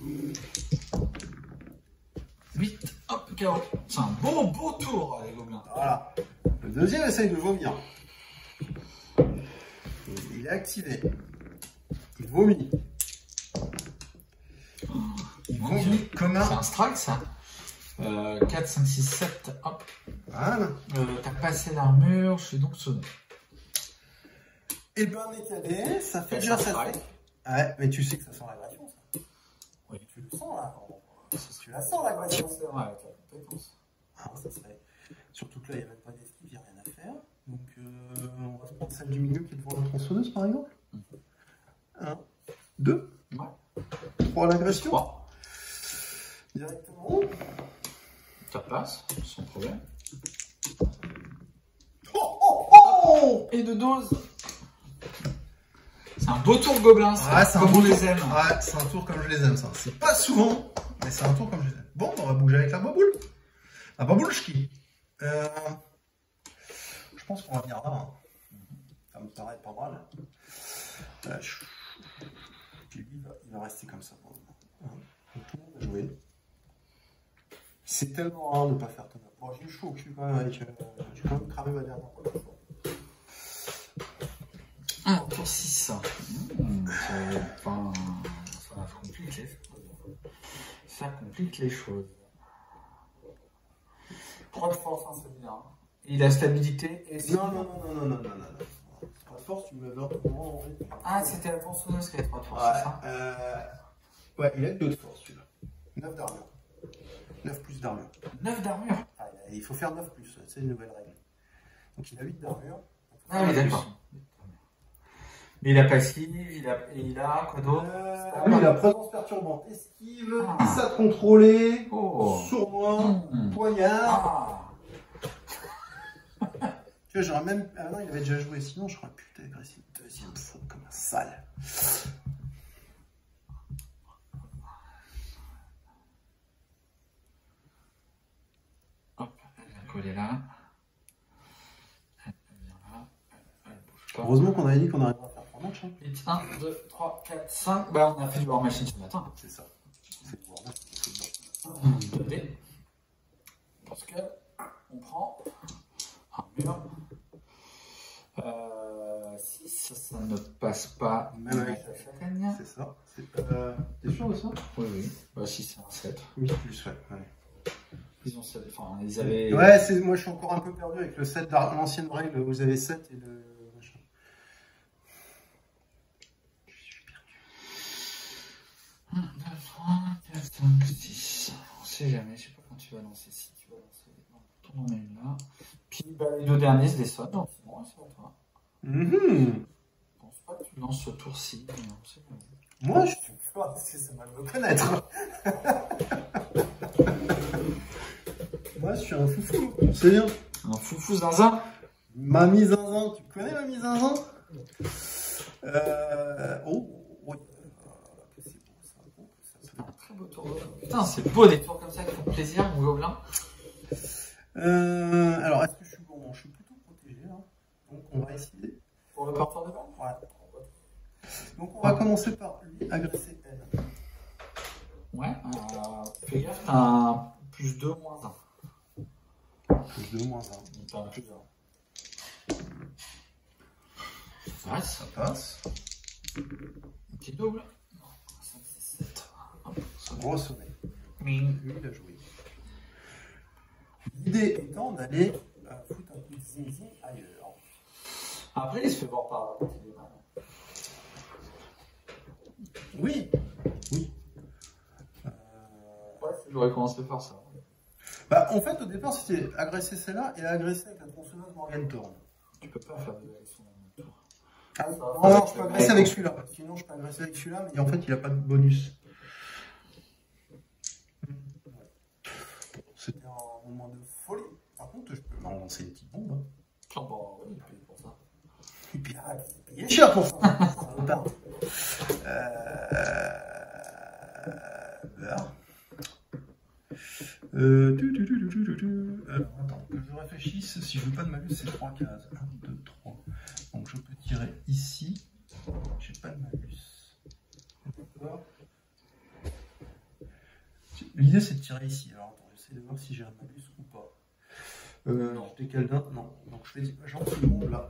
huit, hop, K O. C'est un beau, beau tour, les gobelins. Voilà. Le deuxième essaye de vomir. Il est activé. Il vomit. Il Mon Dieu. vomit comme C'est un... un strike, ça. Euh, quatre, cinq, six, sept, hop. Voilà. Euh, T'as passé l'armure, je suis donc sonné. Et ben mécadé, ça fait Et déjà ça ça. strike. Ouais, mais tu sais que ça sent l'agression, ça. Oui. Tu le sens là. Tu la sens l'agression. Ouais, avec la compétence. Ah, ça serait... Surtout que là, il n'y a même pas d'esquive, il n'y a rien à faire. Donc, euh, on va se prendre celle du milieu qui est devant la tronçonneuse, par exemple. un, deux, Ouais. trois à l'agression. trois. Directement. Ça passe, sans problème. Oh, oh, oh. Et de dose. C'est un beau tour gobelin, ça. Ah, c'est un comme beau on les tour. aime. Ouais, c'est un tour comme je les aime, ça. C'est pas souvent, mais c'est un tour comme je les aime. Bon, on va bouger avec la baboule. La baboule ski. Euh, je pense qu'on va venir là. Hein. Ça me paraît pas mal. Euh, je... Lui, il va, il va rester comme ça. Pour le moment. Donc, tout le monde va jouer. C'est tellement rare de ne pas faire ton Bon, j'ai eu chaud au cul quand même avec. Euh, j'ai quand même cramé ma dernière fois. Un tour six. Mmh, enfin, ça complique les choses. Ça complique les choses. trois de force, hein, c'est bien. Et la stabilité et Non, non, non, non, non, non, non, non. Pas de force, tu me l'avais vraiment en fait. Ah, c'était la tronçonneuse qui avait trois de force, Ouais, c'est ça? euh... ouais, il a deux de force celui-là. neuf d'armure. neuf plus d'armure. neuf d'armure. Ah, il a- il faut faire neuf plus, c'est une nouvelle règle. Donc il a huit d'armure. Ah oui, d'accord. Mais il a passive, il a, et il a quoi d'autre? Euh, ah oui, la présence perturbante. Esquive, Ah. ça contrôlé, Oh. sournois, Mmh. poignard. Ah. Tu vois, j'aurais même. Ah non, il avait déjà joué, sinon j'aurais pu t'agresser une deuxième fois comme un sale. Hop, elle vient coller là. Elle vient là. Elle bouge pas. Heureusement qu'on avait dit qu'on arriverait à faire trois manches. Hein. huit, un, deux, trois, quatre, cinq. Bah, on a fait du War Machine ce matin. C'est ça. C'est le bordel, c'est le bordel. deux dés. Parce que on prend un mur. Euh, six, ça ne passe pas. Même avec la châtaigne. C'est ça. C'est, euh, T'es sûr de ça? Oui, oui. Bah, six, c'est un sept. huit plus, ouais. ouais. Ils ont sept. Enfin, ils avaient. Ouais, c'est, moi je suis encore un peu perdu avec le sept de l'ancienne règle, vous avez sept et le machin. Je suis perdu. cinq, six. On sait jamais, je sais pas quand tu vas lancer. Si tu vas lancer, non, t'en en mets une là. Puis bah, les deux derniers se descendent, donc c'est bon, c'est à toi. Mm-hmm. Je pense pas que tu lances ce tour-ci, mais on sait jamais. Moi, je suis pas, parce que ça va me connaître. Moi, je suis un foufou, c'est bien. Un foufou zinzin. Mamie zinzin, tu connais Mamie zinzin? euh... Oh, oui. C'est beau, ça. C'est un très beau tour. Putain, c'est beau des tours comme ça qui font plaisir, mon gobelin. Euh, alors, est-ce que je suis bon? Je suis plutôt protégé, hein. Donc, on va essayer. Pour le porteur de balle? Ouais. Donc, on va commencer par lui agresser elle. Ouais, euh, fais gaffe, t'as un plus deux, moins un. Plus deux, moins un. Donc, t'as un plus un. Ça passe. Ça passe. Un petit double. Non, cinq, six, sept. Gros sommet. Ming. Lui, il a joué. L'idée étant d'aller euh, foutre un peu de zing-zing ailleurs. Après, il se fait voir par la partie des balles. Oui. Oui. Euh... Ouais, j'aurais commencé par ça. Bah, en fait, au départ, c'était agresser celle-là et agresser avec la tronçonneuse Morganthorn. Tu peux pas faire de action dans le tour. Ah, non, non, je peux agresser avec celui-là. Sinon, je peux agresser avec celui-là, mais en fait, il n'a pas de bonus. C'était un moment de folie. Par contre, je peux m'en lancer des petites bombes. Hein. Ah bon, oui, il paye pour ça. Et puis, arrête, il paye cher pour ça. Ça repart. Euh... Beurre. Euh... tu, tu, tu, tu, tu, tu, tu. Alors, attends, que je réfléchisse. Si je veux pas de malus, c'est trois cases. un, deux, trois. Donc, je peux tirer ici. J'ai pas de malus. D'accord. L'idée, c'est de tirer ici. Alors, attends, j'essaie de voir si j'ai un malus ou pas. Euh, non, je décale d'un. Non. Donc, je fais gentiment là.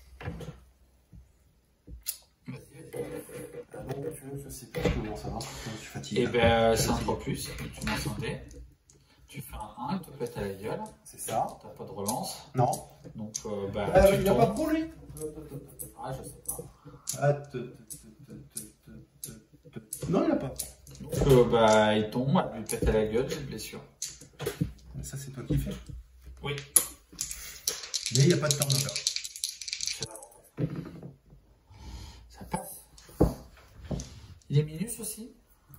Ah non, je sais pas comment ça marche, je suis fatigué. Et ben, c'est un trois plus. Tu lances un dé. Tu fais un un, il te pète à la gueule. C'est ça. T'as pas de relance. Non. Donc, euh, bah, Ah, tu il n'y a tombes. pas pour lui. Ah, je sais pas. Ah, te, te, te, te, te, te, te. Non, il n'a pas. Donc, euh, bah, il tombe, elle lui pète à la gueule, j'ai une blessure. Mais ça, c'est toi qui fais. Oui. Mais il n'y a pas de turnover. Ça passe. Il est minus aussi.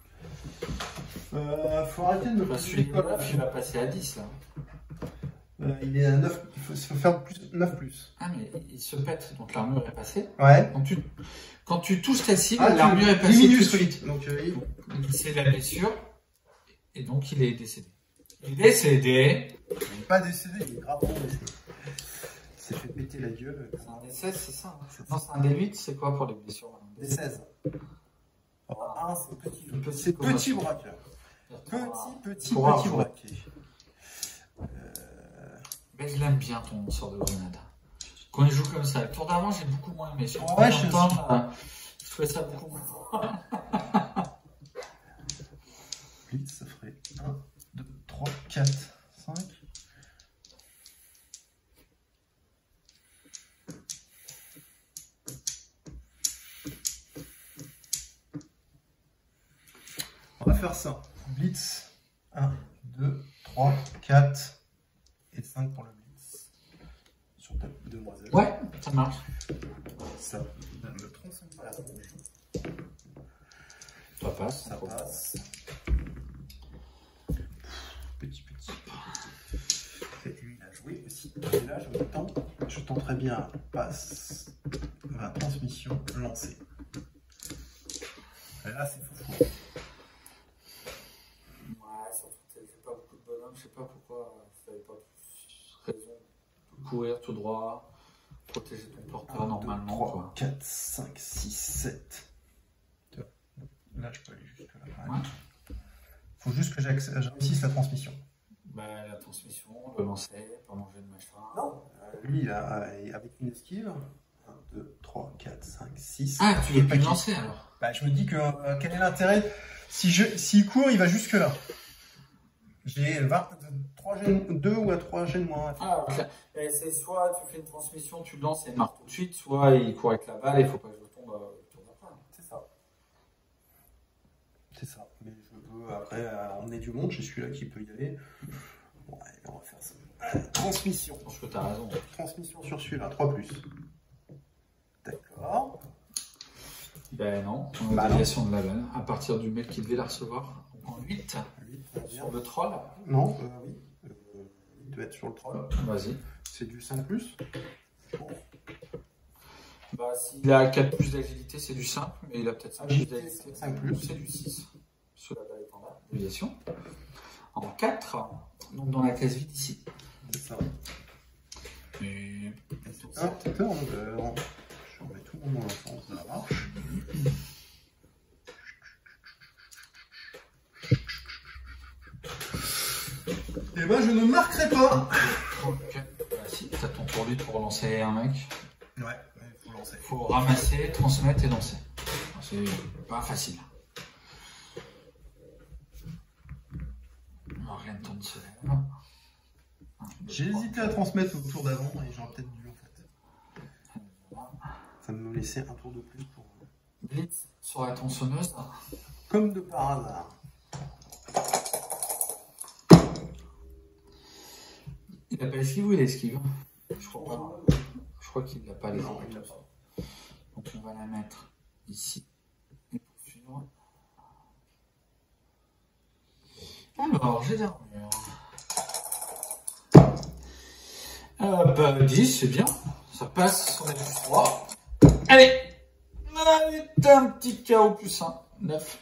Euh, faut arrêter de me Bah, passer celui l'école. il va passer à dix là. Euh, il est à neuf, il faut, il faut faire plus, neuf plus. Ah, mais il se pète, donc l'armure est passée. Ouais. Donc, tu, quand tu touches ta cible, Ah, l'armure est passée. diminue tout de ce suite. rythme. Donc, euh, il... C'est la blessure. Et donc, il est décédé. Il est décédé. il n'est pas décédé, il est gravement décédé. Il s'est fait péter la gueule. C'est un D seize, c'est ça hein. Non, c'est un D huit, c'est quoi pour les blessures? D seize. Alors, un, c'est petit, Une petite c'est petit commotion. braqueur. Petit, petit, Pour petit un braquet. Ben, je l'aime bien ton sort de grenade. Quand il joue comme ça, le tour d'avant, j'ai beaucoup moins aimé. Sur Ouais, le je temps, sais. euh, je trouvais ça beaucoup moins. Blitz, ça ferait un, deux, trois, quatre, cinq. On va faire ça. Blitz, un, deux, trois, quatre et cinq pour le blitz. Sur ta demoiselle. Ouais, ça marche. Ça ne me tronçonne pas la tronche. Ça passe. Ça passe. Petit, petit. Et lui, il a joué aussi. Et là, je tente. Je tenterai bien passe. Ma transmission lancée. Et là, c'est fou. Ouais, surtout que t'avais fait pas beaucoup de bonhommes. Je sais pas pourquoi tu n'avais pas plus raison de courir tout droit, protéger ton porteur normalement. trois, quatre, cinq, six, sept. Là, je peux aller jusque là. Ouais. Faut juste que je réussisse la transmission. Bah, la transmission, le lancer, pas manger de machin. Non. Euh, lui, il a, avec une esquive. un, deux, trois, quatre, cinq, six. Ah, tu veux pas le lancer alors? Bah, je me dis que euh, quel est l'intérêt? Si je, s'il court, il va jusque là. J'ai trois gènes, deux ou à trois gènes moins. Ah, ok. Et c'est soit tu fais une transmission, tu le lances et il marque tout de suite, soit il court avec la balle et il faut pas que je tombe euh, autour d'après. C'est ça. C'est ça. Mais je peut après euh, emmener du monde, c'est celui-là qui peut y aller. Bon, allez, on va faire ça. Allez, transmission. Je pense que t'as raison. Transmission sur celui-là, trois plus. D'accord. Ben non, on a Bah une déviation de la balle. À partir du mec qui devait la recevoir. Donc en huit. huit, Sur le troll. Non, euh, oui. Euh, il doit être sur le troll. Vas-y. C'est du cinq plus. Bon. Bah, s'il a quatre plus d'agilité, c'est du simple, mais il a peut-être cinq plus d'agilité. cinq plus. C'est du six. Sur la balle étendard. Déviation. En quatre. Donc dans la case vide ici. C'est ça. Et... Ah, turn, euh, je remets tout le monde dans le sens de la marche. Et ben je ne marquerai pas. Ok. Bah, si, t'as ton tour lui pour relancer un mec. Ouais, il faut lancer. Faut ramasser, transmettre et lancer. C'est pas facile. Alors, rien de temps de se lève. J'ai hésité à transmettre au tour d'avant et j'aurais peut-être dû en fait. Ça me laissait un tour de plus pour. Blitz sur la tronçonneuse. Comme de par hasard. Il a pas esquive ou il esquive? Je crois pas. Je crois qu'il n'a pas les Non, oreilles. il l'a pas. Donc on va la mettre ici. Et poursuivre. Alors, j'ai l'armure. Euh, bah, dix, c'est bien. Ça passe, on est plus trois. Allez! Un petit carreau plus un. neuf.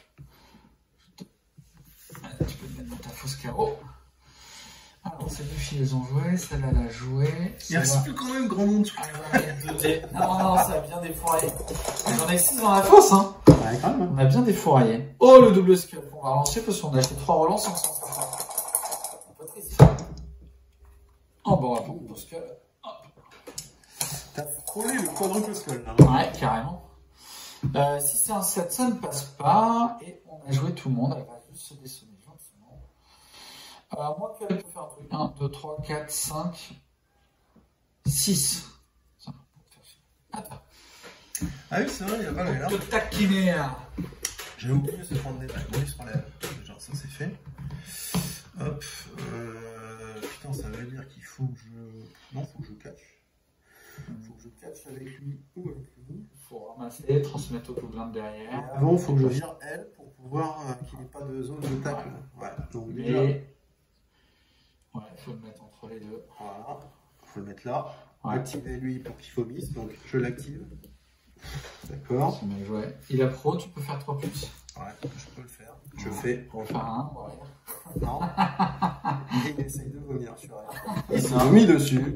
Allez, tu peux te mettre dans ta fausse carreau. Alors, ces deux filles, elles ont joué. Celle-là, elle a joué. Il reste plus quand même grand monde. Ah, on va mettre deux dés. Non, non, ça a bien défouraillé. J'en ai six dans la fosse, hein. Ouais, quand même. On a bien défouraillé. Oh, le double scalp. On va relancer parce qu'on a acheté trois relances ensemble. Un peu triste. Oh, bon, attends, parce que. T'as frôlé le quadruple skull là. Ouais, carrément. Euh, si c'est un sept, ça ne passe pas. Et on a joué tout le monde. Elle va juste se dessonner gentiment. Euh, moi, qu'elle peut faire un truc. un, deux, trois, quatre, cinq, six. Attends. Ah oui, c'est vrai, il a pas le là. Te taquiner. J'ai oublié ce point de détail. Bonus sur l'aile. Genre, ça c'est fait. Hop. Euh, putain, ça veut dire qu'il faut que je. Non, faut que je catch. Faut que je catch avec lui ou avec lui. Il faut ramasser, transmettre au gobelin de derrière. Et avant, il faut que je vire elle pour pouvoir euh, qu'il n'y ait pas de zone de tacle. Ouais. Donc déjà. Et... Ouais, il faut le mettre entre les deux. Voilà. Il faut le mettre là. Ouais. Activer lui pour qu'il vomisse. Donc je l'active. D'accord. C'est bien joué. Il a pro, tu peux faire trois plus. Ouais, je peux le faire. Je fais. Pour faire un, ouais. Non. Et il essaye de vomir sur elle. Il s'est vomi dessus.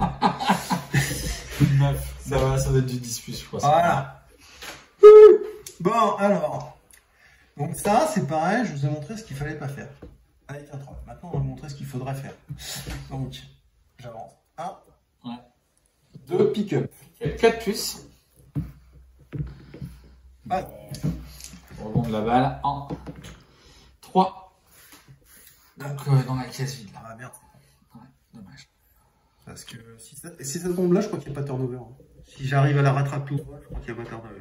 neuf. Ça va, ça va être du dix plus, je crois. Voilà. Bon, alors. Donc ça, c'est pareil, je vous ai montré ce qu'il fallait pas faire. Avec un troll. Maintenant, on va vous montrer ce qu'il faudrait faire. Donc, j'avance. un. Ouais. deux, pick-up. quatre plus. Ouais. Rebond de la balle en trois. Donc, euh, dans la caisse vide, là. Ah merde. Ouais, dommage. Parce que si ça, si ça tombe là, je crois qu'il n'y a pas de turnover. Hein. Si j'arrive à la rattraper tout droit, je crois qu'il n'y a pas de turnover.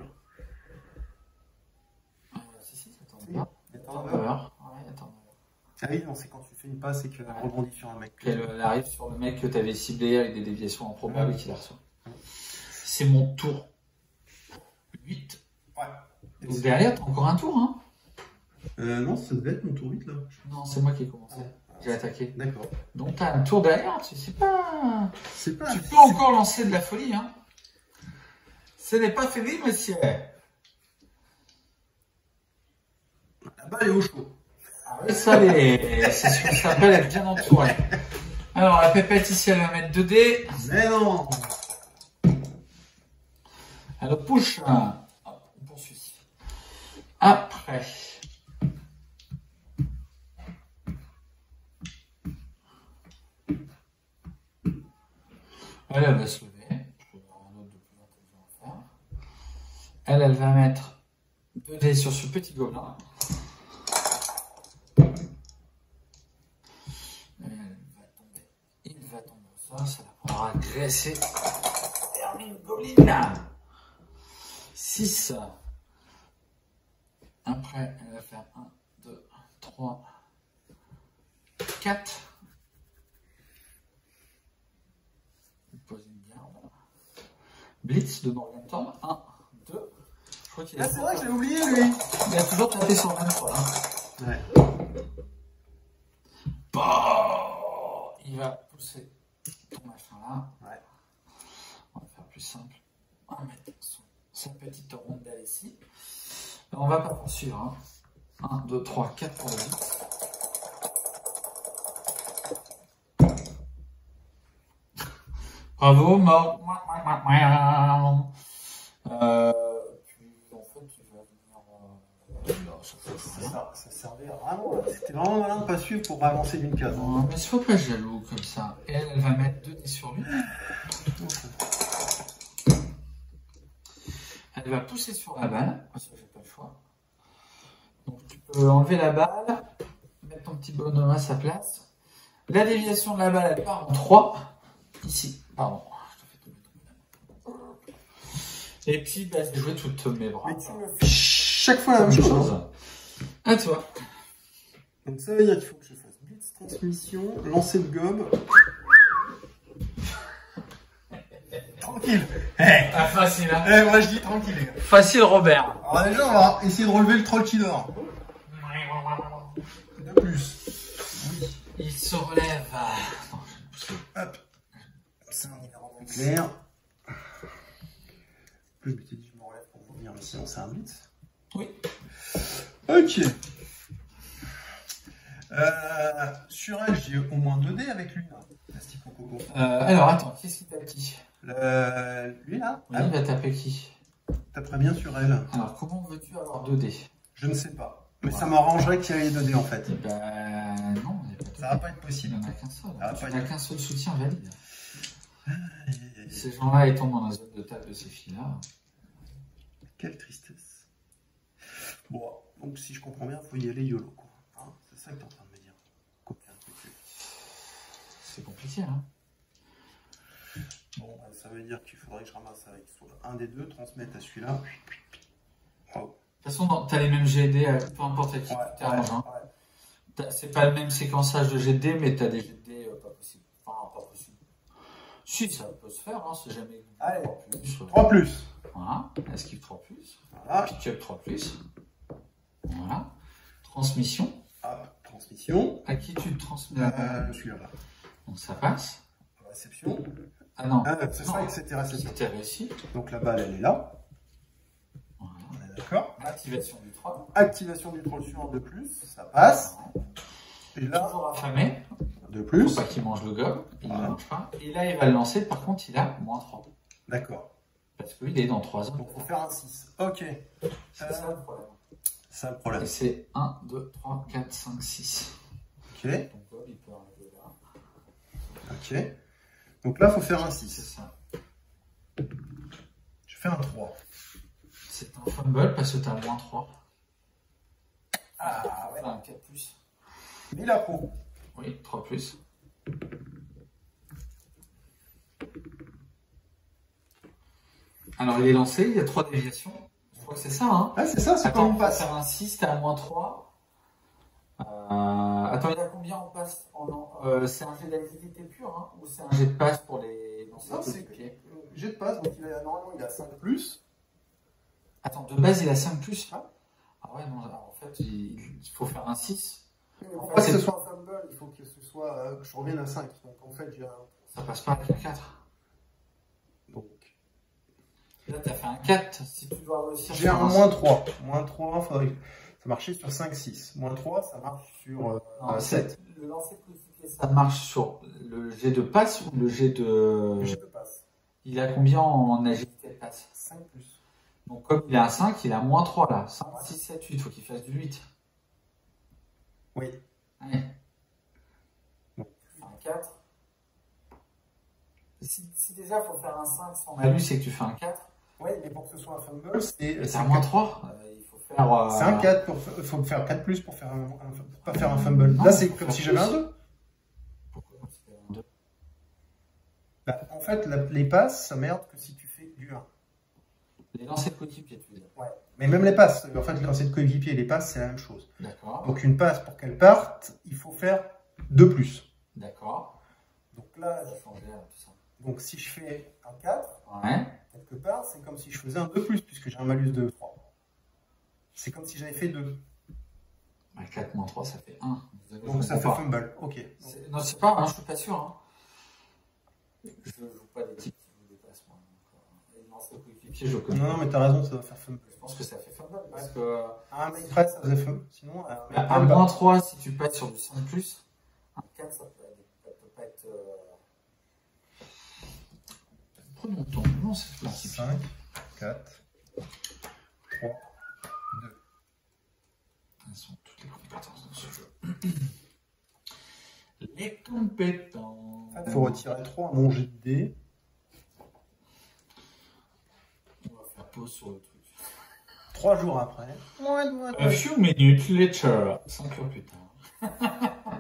Euh, si, si, ça tombe bien. Il y a Turnover. turnover. Ouais, attends. Ah oui, non, c'est quand tu fais une passe et qu'elle rebondit sur un mec. Elle, elle arrive sur le mec que tu avais ciblé avec des déviations improbables et qu'il la reçoit. C'est mon tour. huit. Ouais. Donc derrière, t'as encore un tour, hein? Euh, non, ça devait être mon tour huit là. Non, c'est moi qui ai commencé. Ah, J'ai attaqué. D'accord. Donc t'as un tour derrière, tu sais pas. C'est pas. Tu peux encore lancer de la folie, hein? Ce n'est pas fini, monsieur. La balle est au chaud. Ah oui, ça, les... c'est ce qu'on s'appelle être bien entouré. Alors, la pépette ici, elle va mettre deux dés. Mais non. Elle push. Hop, on poursuit. Après. Elle, elle va se lever. Je vais avoir un autre de plus intelligent à faire. Elle, elle va mettre deux dés sur ce petit gobelin. Elle va tomber. Il va tomber au sol. Ça la prendra agresser. Termine gobelin. six. Après, elle va faire un, deux, trois, quatre. Je pose une garde. Blitz de Morgenthau. un, deux. Je crois qu'il a. Ah, c'est vrai que j'ai oublié lui. Il a toujours tapé sur le vingt-trois. Hein. Ouais. Bon, il va pousser ton machin là. Ouais. On va faire plus simple. On va mettre son, sa petite rondelle ici. On va pas poursuivre. Hein. un, deux, trois, quatre pour le vite. Bravo, mort. Euh, puis en fait, tu vas venir. Euh, C'est ça, ça servait vraiment. C'était vraiment malin de pas suivre pour avancer d'une case. Non, mais sois pas jaloux comme ça. Et elle, elle va mettre deux dés sur lui. Elle va pousser sur la balle. Parce que j'ai pas le choix. Donc tu peux enlever la balle, mettre ton petit bonhomme à sa place. La déviation de la balle, elle part en trois. Ici, pardon. Je te fais tomber ton bonhomme. Et puis, bah, je vais jouer toutes mes bras. Mais tu me fais chaque fois la même chose. À toi. Donc ça veut dire qu'il faut que je fasse blitz, transmission, lancer de gobe. Tranquille. Hey. Ah, facile, hein. Eh, moi je dis tranquille, les gars. Facile, Robert. Alors déjà, on va essayer de relever le troll qui dort. De plus. Oui. Il se relève. Attends, je vais pousser. Hop. Ça, on y va rendre clair. Je m'étais dit, je me relève pour revenir, mais sinon c'est un blitz. Oui. Ok. Euh, sur elle, j'ai au moins deux dés avec lui, là. Plastico Coco. Euh, alors, attends, qu'est-ce qu'il tape qui? Le... Lui, là, Oui, il va taper qui? taperait bien sur elle. Alors, comment veux-tu avoir deux dés? Je ne sais pas. Mais Ouais. ça m'arrangerait qu'il y ait deux dés, en fait. Eh ben, non, il n'y a pas de Ça va pas être Il possible. n'y en a qu'un seul. Ah, Tu pas n'as du- qu'un seul soutien valide. Ces gens-là, ils tombent dans la zone de table de ces filles-là. Quelle tristesse. Bon, donc si je comprends bien, il faut y aller YOLO, quoi. Hein, c'est ça que tu es en train de me dire. Coquin, cocu. C'est compliqué, hein. Bon, bah, ça veut dire qu'il faudrait que je ramasse avec soit un des deux, transmettre à celui-là. Wow. De toute façon, tu as les mêmes G D, à peu importe à qui Ouais, tu t'arranges. Hein. ouais. T'as- C'est pas le même séquençage de G D, mais tu as des G D euh, pas possible. Enfin, pas possible. Si, ça peut se faire, hein, c'est jamais. Allez, trois plus. euh, trois plus. Voilà. Esquive trois plus. Voilà. Pitch-up trois plus. Voilà. Transmission. Hop, transmission. À qui tu te transmets Euh, celui-là. Là. Donc ça passe. Réception. Ah non. Ah, c'est Non. ça, et cetera. C'était réussi. Donc la balle, elle est là. Voilà. On est d'accord. Activation du trois. Activation du troll sur de plus. Ça passe. Et là, Toujours affamé. de Faut plus. pas qu'il mange le gobe. Il ne Voilà. le mange pas. Et là, il va le lancer. Par contre, il a moins trois. D'accord. Parce qu'il est dans trois zones. Donc, il faut faire un six. Ok. C'est Euh, ça le problème. C'est le Et problème. c'est un, deux, trois, quatre, cinq, six. Ok. Ton gobe, il peut arriver là. Ok. Donc là, il faut faire un C'est six. ça. Je fais un trois. C'est un fumble parce que tu as moins trois. Ah ouais. Enfin, un quatre plus. mille à pro. Oui, trois plus. Alors, il est lancé, il y a trois déviations. Je crois que c'est ça, hein. Ah, c'est ça, c'est Attends, quand on on va passe. faire un six, t'es à moins trois. Euh, attends, il y a combien on passe en, euh, C'est un jet d'agilité pur, hein, ou c'est un jet de passe pour les lancers Non, de c'est pied? jet de passe, donc il a, normalement il a cinq plus. Attends, de base, il a cinq plus. Ah. Ah ouais, non, alors, en fait, il, il faut faire un six. Mais pour En pas fait, que ce c'est- soit un fumble, il faut que ce soit. euh, que je revienne à cinq. Donc en fait, j'ai un. Ça passe pas avec un quatre. Donc. Là, t'as fait un quatre. Si tu dois réussir J'ai sur un moins trois. Moins trois, faudrait. Ça marchait sur cinq, six. Moins trois, ça marche sur euh, Non, euh, c'est- sept. Le lancer coéquipier, ça marche sur le jet de passe ou le jet de. Jet de passe. Il a combien en agilité de passe? cinq plus. Donc, comme il a un cinq, il a moins trois là. cinq, six, sept, huit. Il faut qu'il fasse du huit. Oui. Allez. Bon. Un quatre. Si, si déjà, il faut faire un cinq sans malus et que tu fais un quatre, Oui, mais pour que ce soit un fumble, c'est. et c'est t'as moins trois, euh, il faut faire. euh, C'est un quatre. Il faut faire quatre plus pour, faire un, un- pour pas faire un fumble. Non, Là, c'est faut comme faire si j'avais plus. un deux. Pourquoi tu fais un deux? Bah, en fait, la- les passes, ça merde que si tu fais du un. Les lancers de coéquipier, tu veux dire. Ouais. Mais même les passes, en fait, le lancer de coéquipier et les passes, c'est la même chose. D'accord. Donc une passe, pour qu'elle parte, il faut faire deux plus. D'accord. Donc là, Ça change l'air, tout ça. donc si je fais un quatre, Ouais. quelque part, c'est comme si je faisais un deux plus, puisque j'ai un malus de trois. C'est comme si j'avais fait deux. Bah, quatre moins trois, ça fait un. Donc ça fait fumble, ok. C'est- Non, c'est pas, hein, je suis pas sûr. Hein. Je joue pas des types qui jouent des passes, moi. Donc, euh, et non, c'est coéquipier, je connais. Non, non, mais t'as raison, ça va faire fumble. Je pense que ça fait fumble parce que Un make press, ça faisait fumble. Sinon, un à, make à press, moins trois, si tu passes sur du cinq plus, un quatre, ça peut, ça peut pas être. Euh... Prenons le temps, non, c'est bah, possible. cinq, quatre, trois, deux. Elles sont toutes les compétences dans ce jeu. Les compétences. Il faut retirer trois à mon jet de dés. On va faire pause sur le truc. Trois jours après. A few minutes later. Cinq heures plus tard.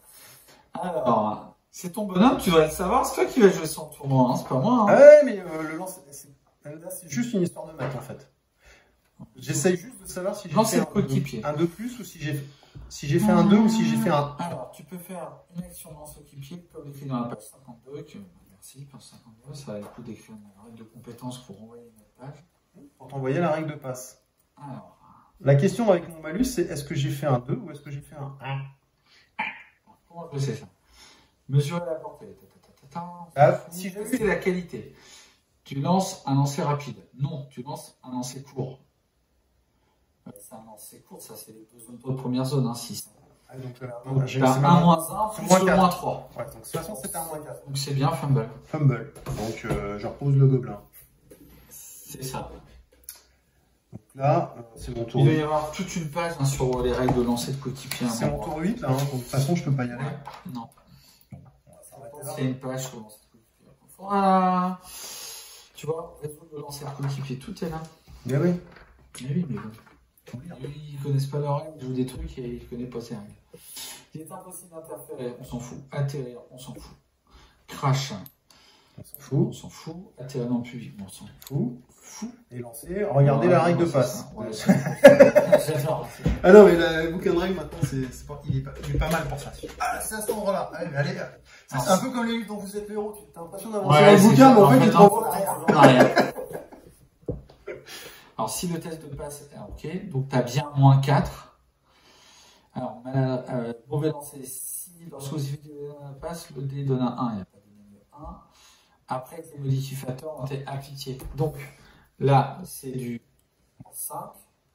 Alors, c'est ton bonhomme, tu dois le savoir, c'est toi qui vas jouer son tournoi, hein, c'est pas moi. Hein. Ah ouais, mais euh, le lance, c'est c'est juste une histoire de maths en fait. J'essaye juste de savoir si j'ai Lancer fait le coéquipier. un deux plus ou si j'ai si j'ai fait un deux ou si j'ai fait un. Alors, tu peux faire une action dans ce équipier, comme écrit dans la page cinquante-deux, que, merci, page cinquante-deux, ça va le coup d'écrire une règle de compétences pour envoyer une autre page. Pour t'envoyer la règle de passe. Alors, La question avec mon malus, c'est est-ce que j'ai fait un deux ou est-ce que j'ai fait un un? comment je sais ça? Mesurer la portée. Ta, ta, ta, ta, ta. Ah, si je C'est la qualité. Tu lances un lancer rapide. Non, tu lances un lancer court. Euh, C'est un lancer court, ça c'est les deux zones de première zone, hein, six. Ah, donc, euh, Donc, j'ai- tu as c'est un même- moins un c'est plus moins le quatre. moins trois. Ouais, donc de toute façon, c'était un moins quatre. Donc c'est bien fumble. Fumble. Donc euh, je repose le gobelin. C'est ça. Donc là, euh, c'est mon tour Il doit y huit. avoir toute une page hein, sur les règles de lancer de coéquipier. C'est mon tour huit là, hein, donc de toute façon, je peux pas y aller. Ouais. Non. On va s'arrêter là. C'est une page sur le lancer de coéquipier. Voilà. Tu vois, résoudre le lancer de coéquipier, tout est là. Mais oui. Mais oui, mais bon. Ils connaissent pas leurs règles, ils jouent des trucs et ils connaissent pas ces règles. Il est impossible d'interférer, on s'en fout. Atterrir, on s'en fout. Crash, On s'en on fout. s'en fout. Atterrir dans le public, on s'en Fou. fout. Et lancer. Regardez Ouais, la règle de c'est passe. ça. Ouais, c'est- J'adore. Ah non, mais le bouquin de règles maintenant, c'est, c'est pas, il, est pas, il est pas mal pour ça. Ah, c'est à cet endroit-là. Allez, allez. C'est Alors, un peu comme les livres dont vous êtes le héros. Tu as l'impression d'avancer Ouais, dans le c'est bouquin, ça. mais en fait, En tu fait, te non. renvoies derrière. Derrière. Alors, si le test de passe est OK, donc tu as bien moins quatre. Alors, mal- euh, mauvais lancer. Si lorsque vous utilisez la passe, le dé donne un un, il n'y a pas de donné un. Après que les modificateurs ont été appliqués. Donc, là, c'est du cinq.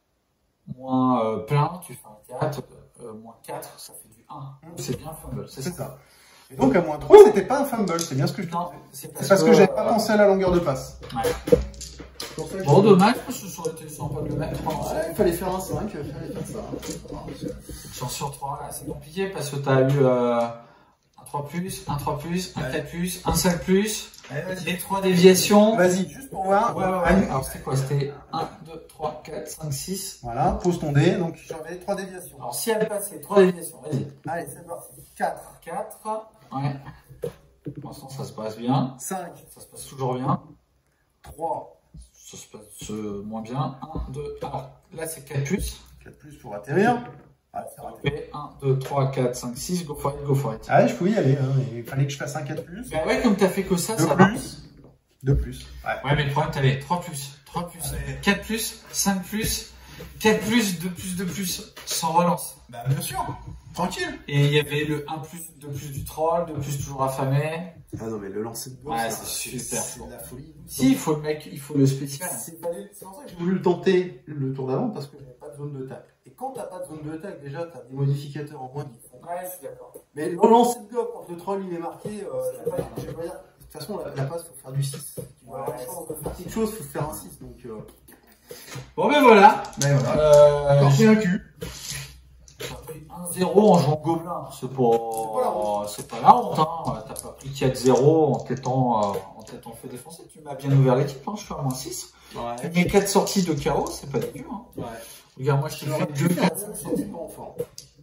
Moins euh, plein, tu fais un quatre. Euh, moins quatre, ça fait du un. C'est bien fumble, c'est C'est ça. ça. Et donc, à moins trois, c'était pas un fumble. C'est bien ce que je te Non, disais. c'est C'est parce que j'avais pas euh, pensé à la longueur de passe. Ouais. Pour ça que Bon, je- dommage, parce que ça aurait été sympa de le mettre. Ouais, il fallait faire un cinq, il fallait faire ça. Chance sur trois, là, c'est compliqué parce que tu as eu euh, un trois plus, un trois plus, un quatre plus, un cinq plus, Allez, vas-y. les trois déviations. Vas-y, juste pour voir. Ouais, ouais, ouais. Allez. Alors, c'était quoi? C'était un, deux, trois, quatre, cinq, six. Voilà, pose ton dé. Donc, j'avais trois déviations. Alors, si elle passe, c'est trois déviations, vas-y. Allez, c'est parti. quatre, quatre. Ouais. Pour l'instant, ça se passe bien. cinq, Ça se passe toujours bien. trois, Ça se passe euh, moins bien. un, deux. Alors, là, c'est quatre plus. quatre plus pour atterrir. Ah, c'est raté. Et un, deux, trois, quatre, cinq, six. Go for it, go for it. Ah, je pouvais y aller, hein, mais il fallait que je fasse un quatre plus. Bah ouais, comme t'as fait que ça, deux ça va. plus. deux plus. Ouais. Ouais, mais le problème, t'avais trois plus, trois plus, quatre plus, cinq plus, quatre plus, deux plus, deux plus, sans relance. Bah, bien sûr. Tranquille. Et il y avait le un plus, deux plus du troll, deux plus toujours affamé. Ah non, mais le lancer de Ouais, c'est super C'est fort. de la folie. Si, il faut le mec, il faut le spécial. C'est pas les- c'est pour ça que j'ai voulu le tenter le tour d'avant parce que j'avais pas de zone de tacle. Et quand t'as pas de zone de tacle, déjà t'as des modificateurs en moins qui font. Ouais, je suis d'accord. Mais le lancer de gobe quand le troll il est marqué, euh, je vais pas, je vais pas dire. De toute façon, la, la passe, faut faire du six. Tu vas avoir la chance de faire quelque chose, faut faire un six. Donc, euh... Bon, ben voilà. Mais voilà. Euh, Encore fait un cul. j'ai pris un zéro en jouant gobelin. C'est pas, c'est pas la honte, hein. T'as pas pris quatre zéro en t'étant, euh, en t'étant fait défoncer. Tu m'as bien ouvert l'équipe, hein. Je suis à moins six. Ouais. Mes quatre sorties de chaos, c'est pas dégueu, hein. Ouais. Regarde, moi, je t'ai fait J'aurais deux pu faire quatre. ça, j'étais pas en forme.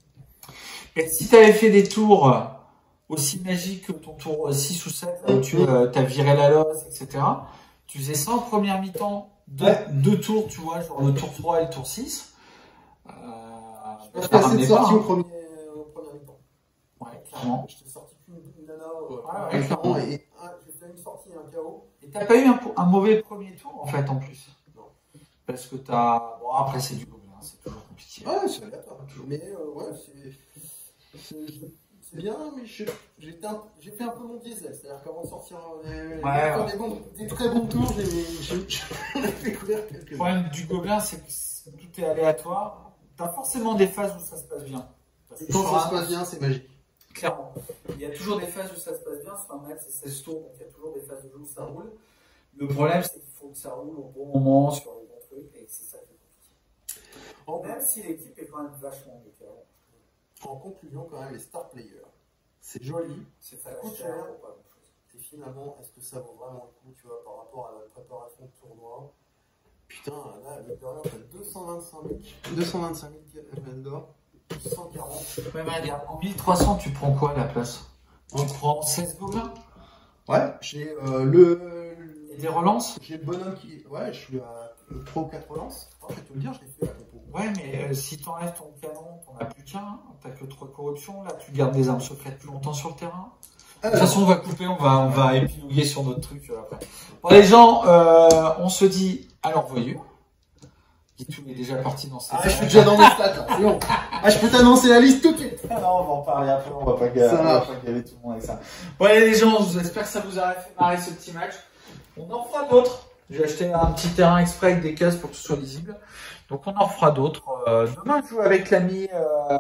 Et si tu avais fait des tours aussi magiques que ton tour six ou sept, là où tu as viré la losse, et cetera, tu faisais ça en première mi-temps, deux, Ouais. deux tours, tu vois, genre le tour trois et le tour six. Euh, Je ça t'ai assez de ramenait sorties pas, au hein. premier, au premier mi-temps. Ouais, clairement. Je t'ai sorti qu'une une nana au Ouais, premier ouais, mi-temps clairement. et un- j'ai fait une sortie et un K O. Et t'as pas eu un, un mauvais premier tour, en fait, en plus. Non. Parce que t'as... Bon, après, c'est du gobelin, c'est toujours compliqué. Ouais, c'est aléatoire. Mais euh, ouais, c'est. c'est- C'est bien, mais je- j'ai fait, un- j'ai fait un peu mon diesel. C'est-à-dire qu'avant de sortir euh, des, Ouais, des, bons- des très bons tours, j'ai j'ai- j'en ai découvert Le quelques-uns. problème du gobelin, c'est que c'est- tout est aléatoire. T'as forcément des phases où ça se passe bien. Parce que Quand sur ça un- se passe bien, c'est magique. Clairement. Il y a toujours des phases où ça se passe bien. Sur un match, c'est seize tours, donc il y a toujours des phases de jeu où ça roule. Le problème, c'est qu'il faut que ça roule au bon moment, sur les bons trucs, et que c'est ça qui est compliqué. En, Même si l'équipe est quand même vachement différente. en conclusion, quand même, les star players, c'est joli, C'est ça ça coûte cher cher. pour pas grand-chose. Et finalement, est-ce que ça vaut vraiment le coup, tu vois, par rapport à la préparation de tournoi? Putain, là, avec derrière, t'as deux cent vingt-cinq mille, deux cent vingt-cinq mille M d'or, cent quarante. Ouais, mais regarde, en mille trois cents, tu prends quoi à la place? Tu prends seize gobelins Ouais, j'ai euh, le. et des relances? J'ai le bonhomme qui. Ouais, je suis à trois ou quatre relances. Oh, je vais te le dire, je l'ai fait à propos. Ouais, mais euh, si t'enlèves ton canon, t'en as plus qu'un, t'as que trois corruptions, là tu gardes des armes secrètes plus longtemps sur le terrain. De toute façon, on va couper, on va, on va épiloguer sur notre truc euh, après. Bon, les gens, euh, on se dit à leur voyure. Tout est déjà parti dans cette Ah, je suis déjà dans mes stats, là, c'est bon. Ah, je peux t'annoncer la liste tout de suite. Ah non, on va en parler après, on va pas Ça on va marche. pas gaver tout le monde avec ça. Bon, allez les gens, j'espère que ça vous a fait marrer ce petit match. On en fera d'autres. J'ai acheté un petit terrain exprès avec des cases pour que ce soit lisible. Donc on en fera d'autres. Euh, demain, je joue avec l'ami euh,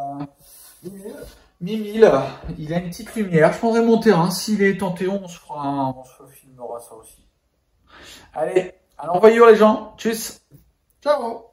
Mimile. Il a une petite lumière. Je prendrai mon terrain. S'il est tenté, on se fera un, on se filmera ça aussi. Allez, à l'envoyure les gens. Tchuss. Ciao.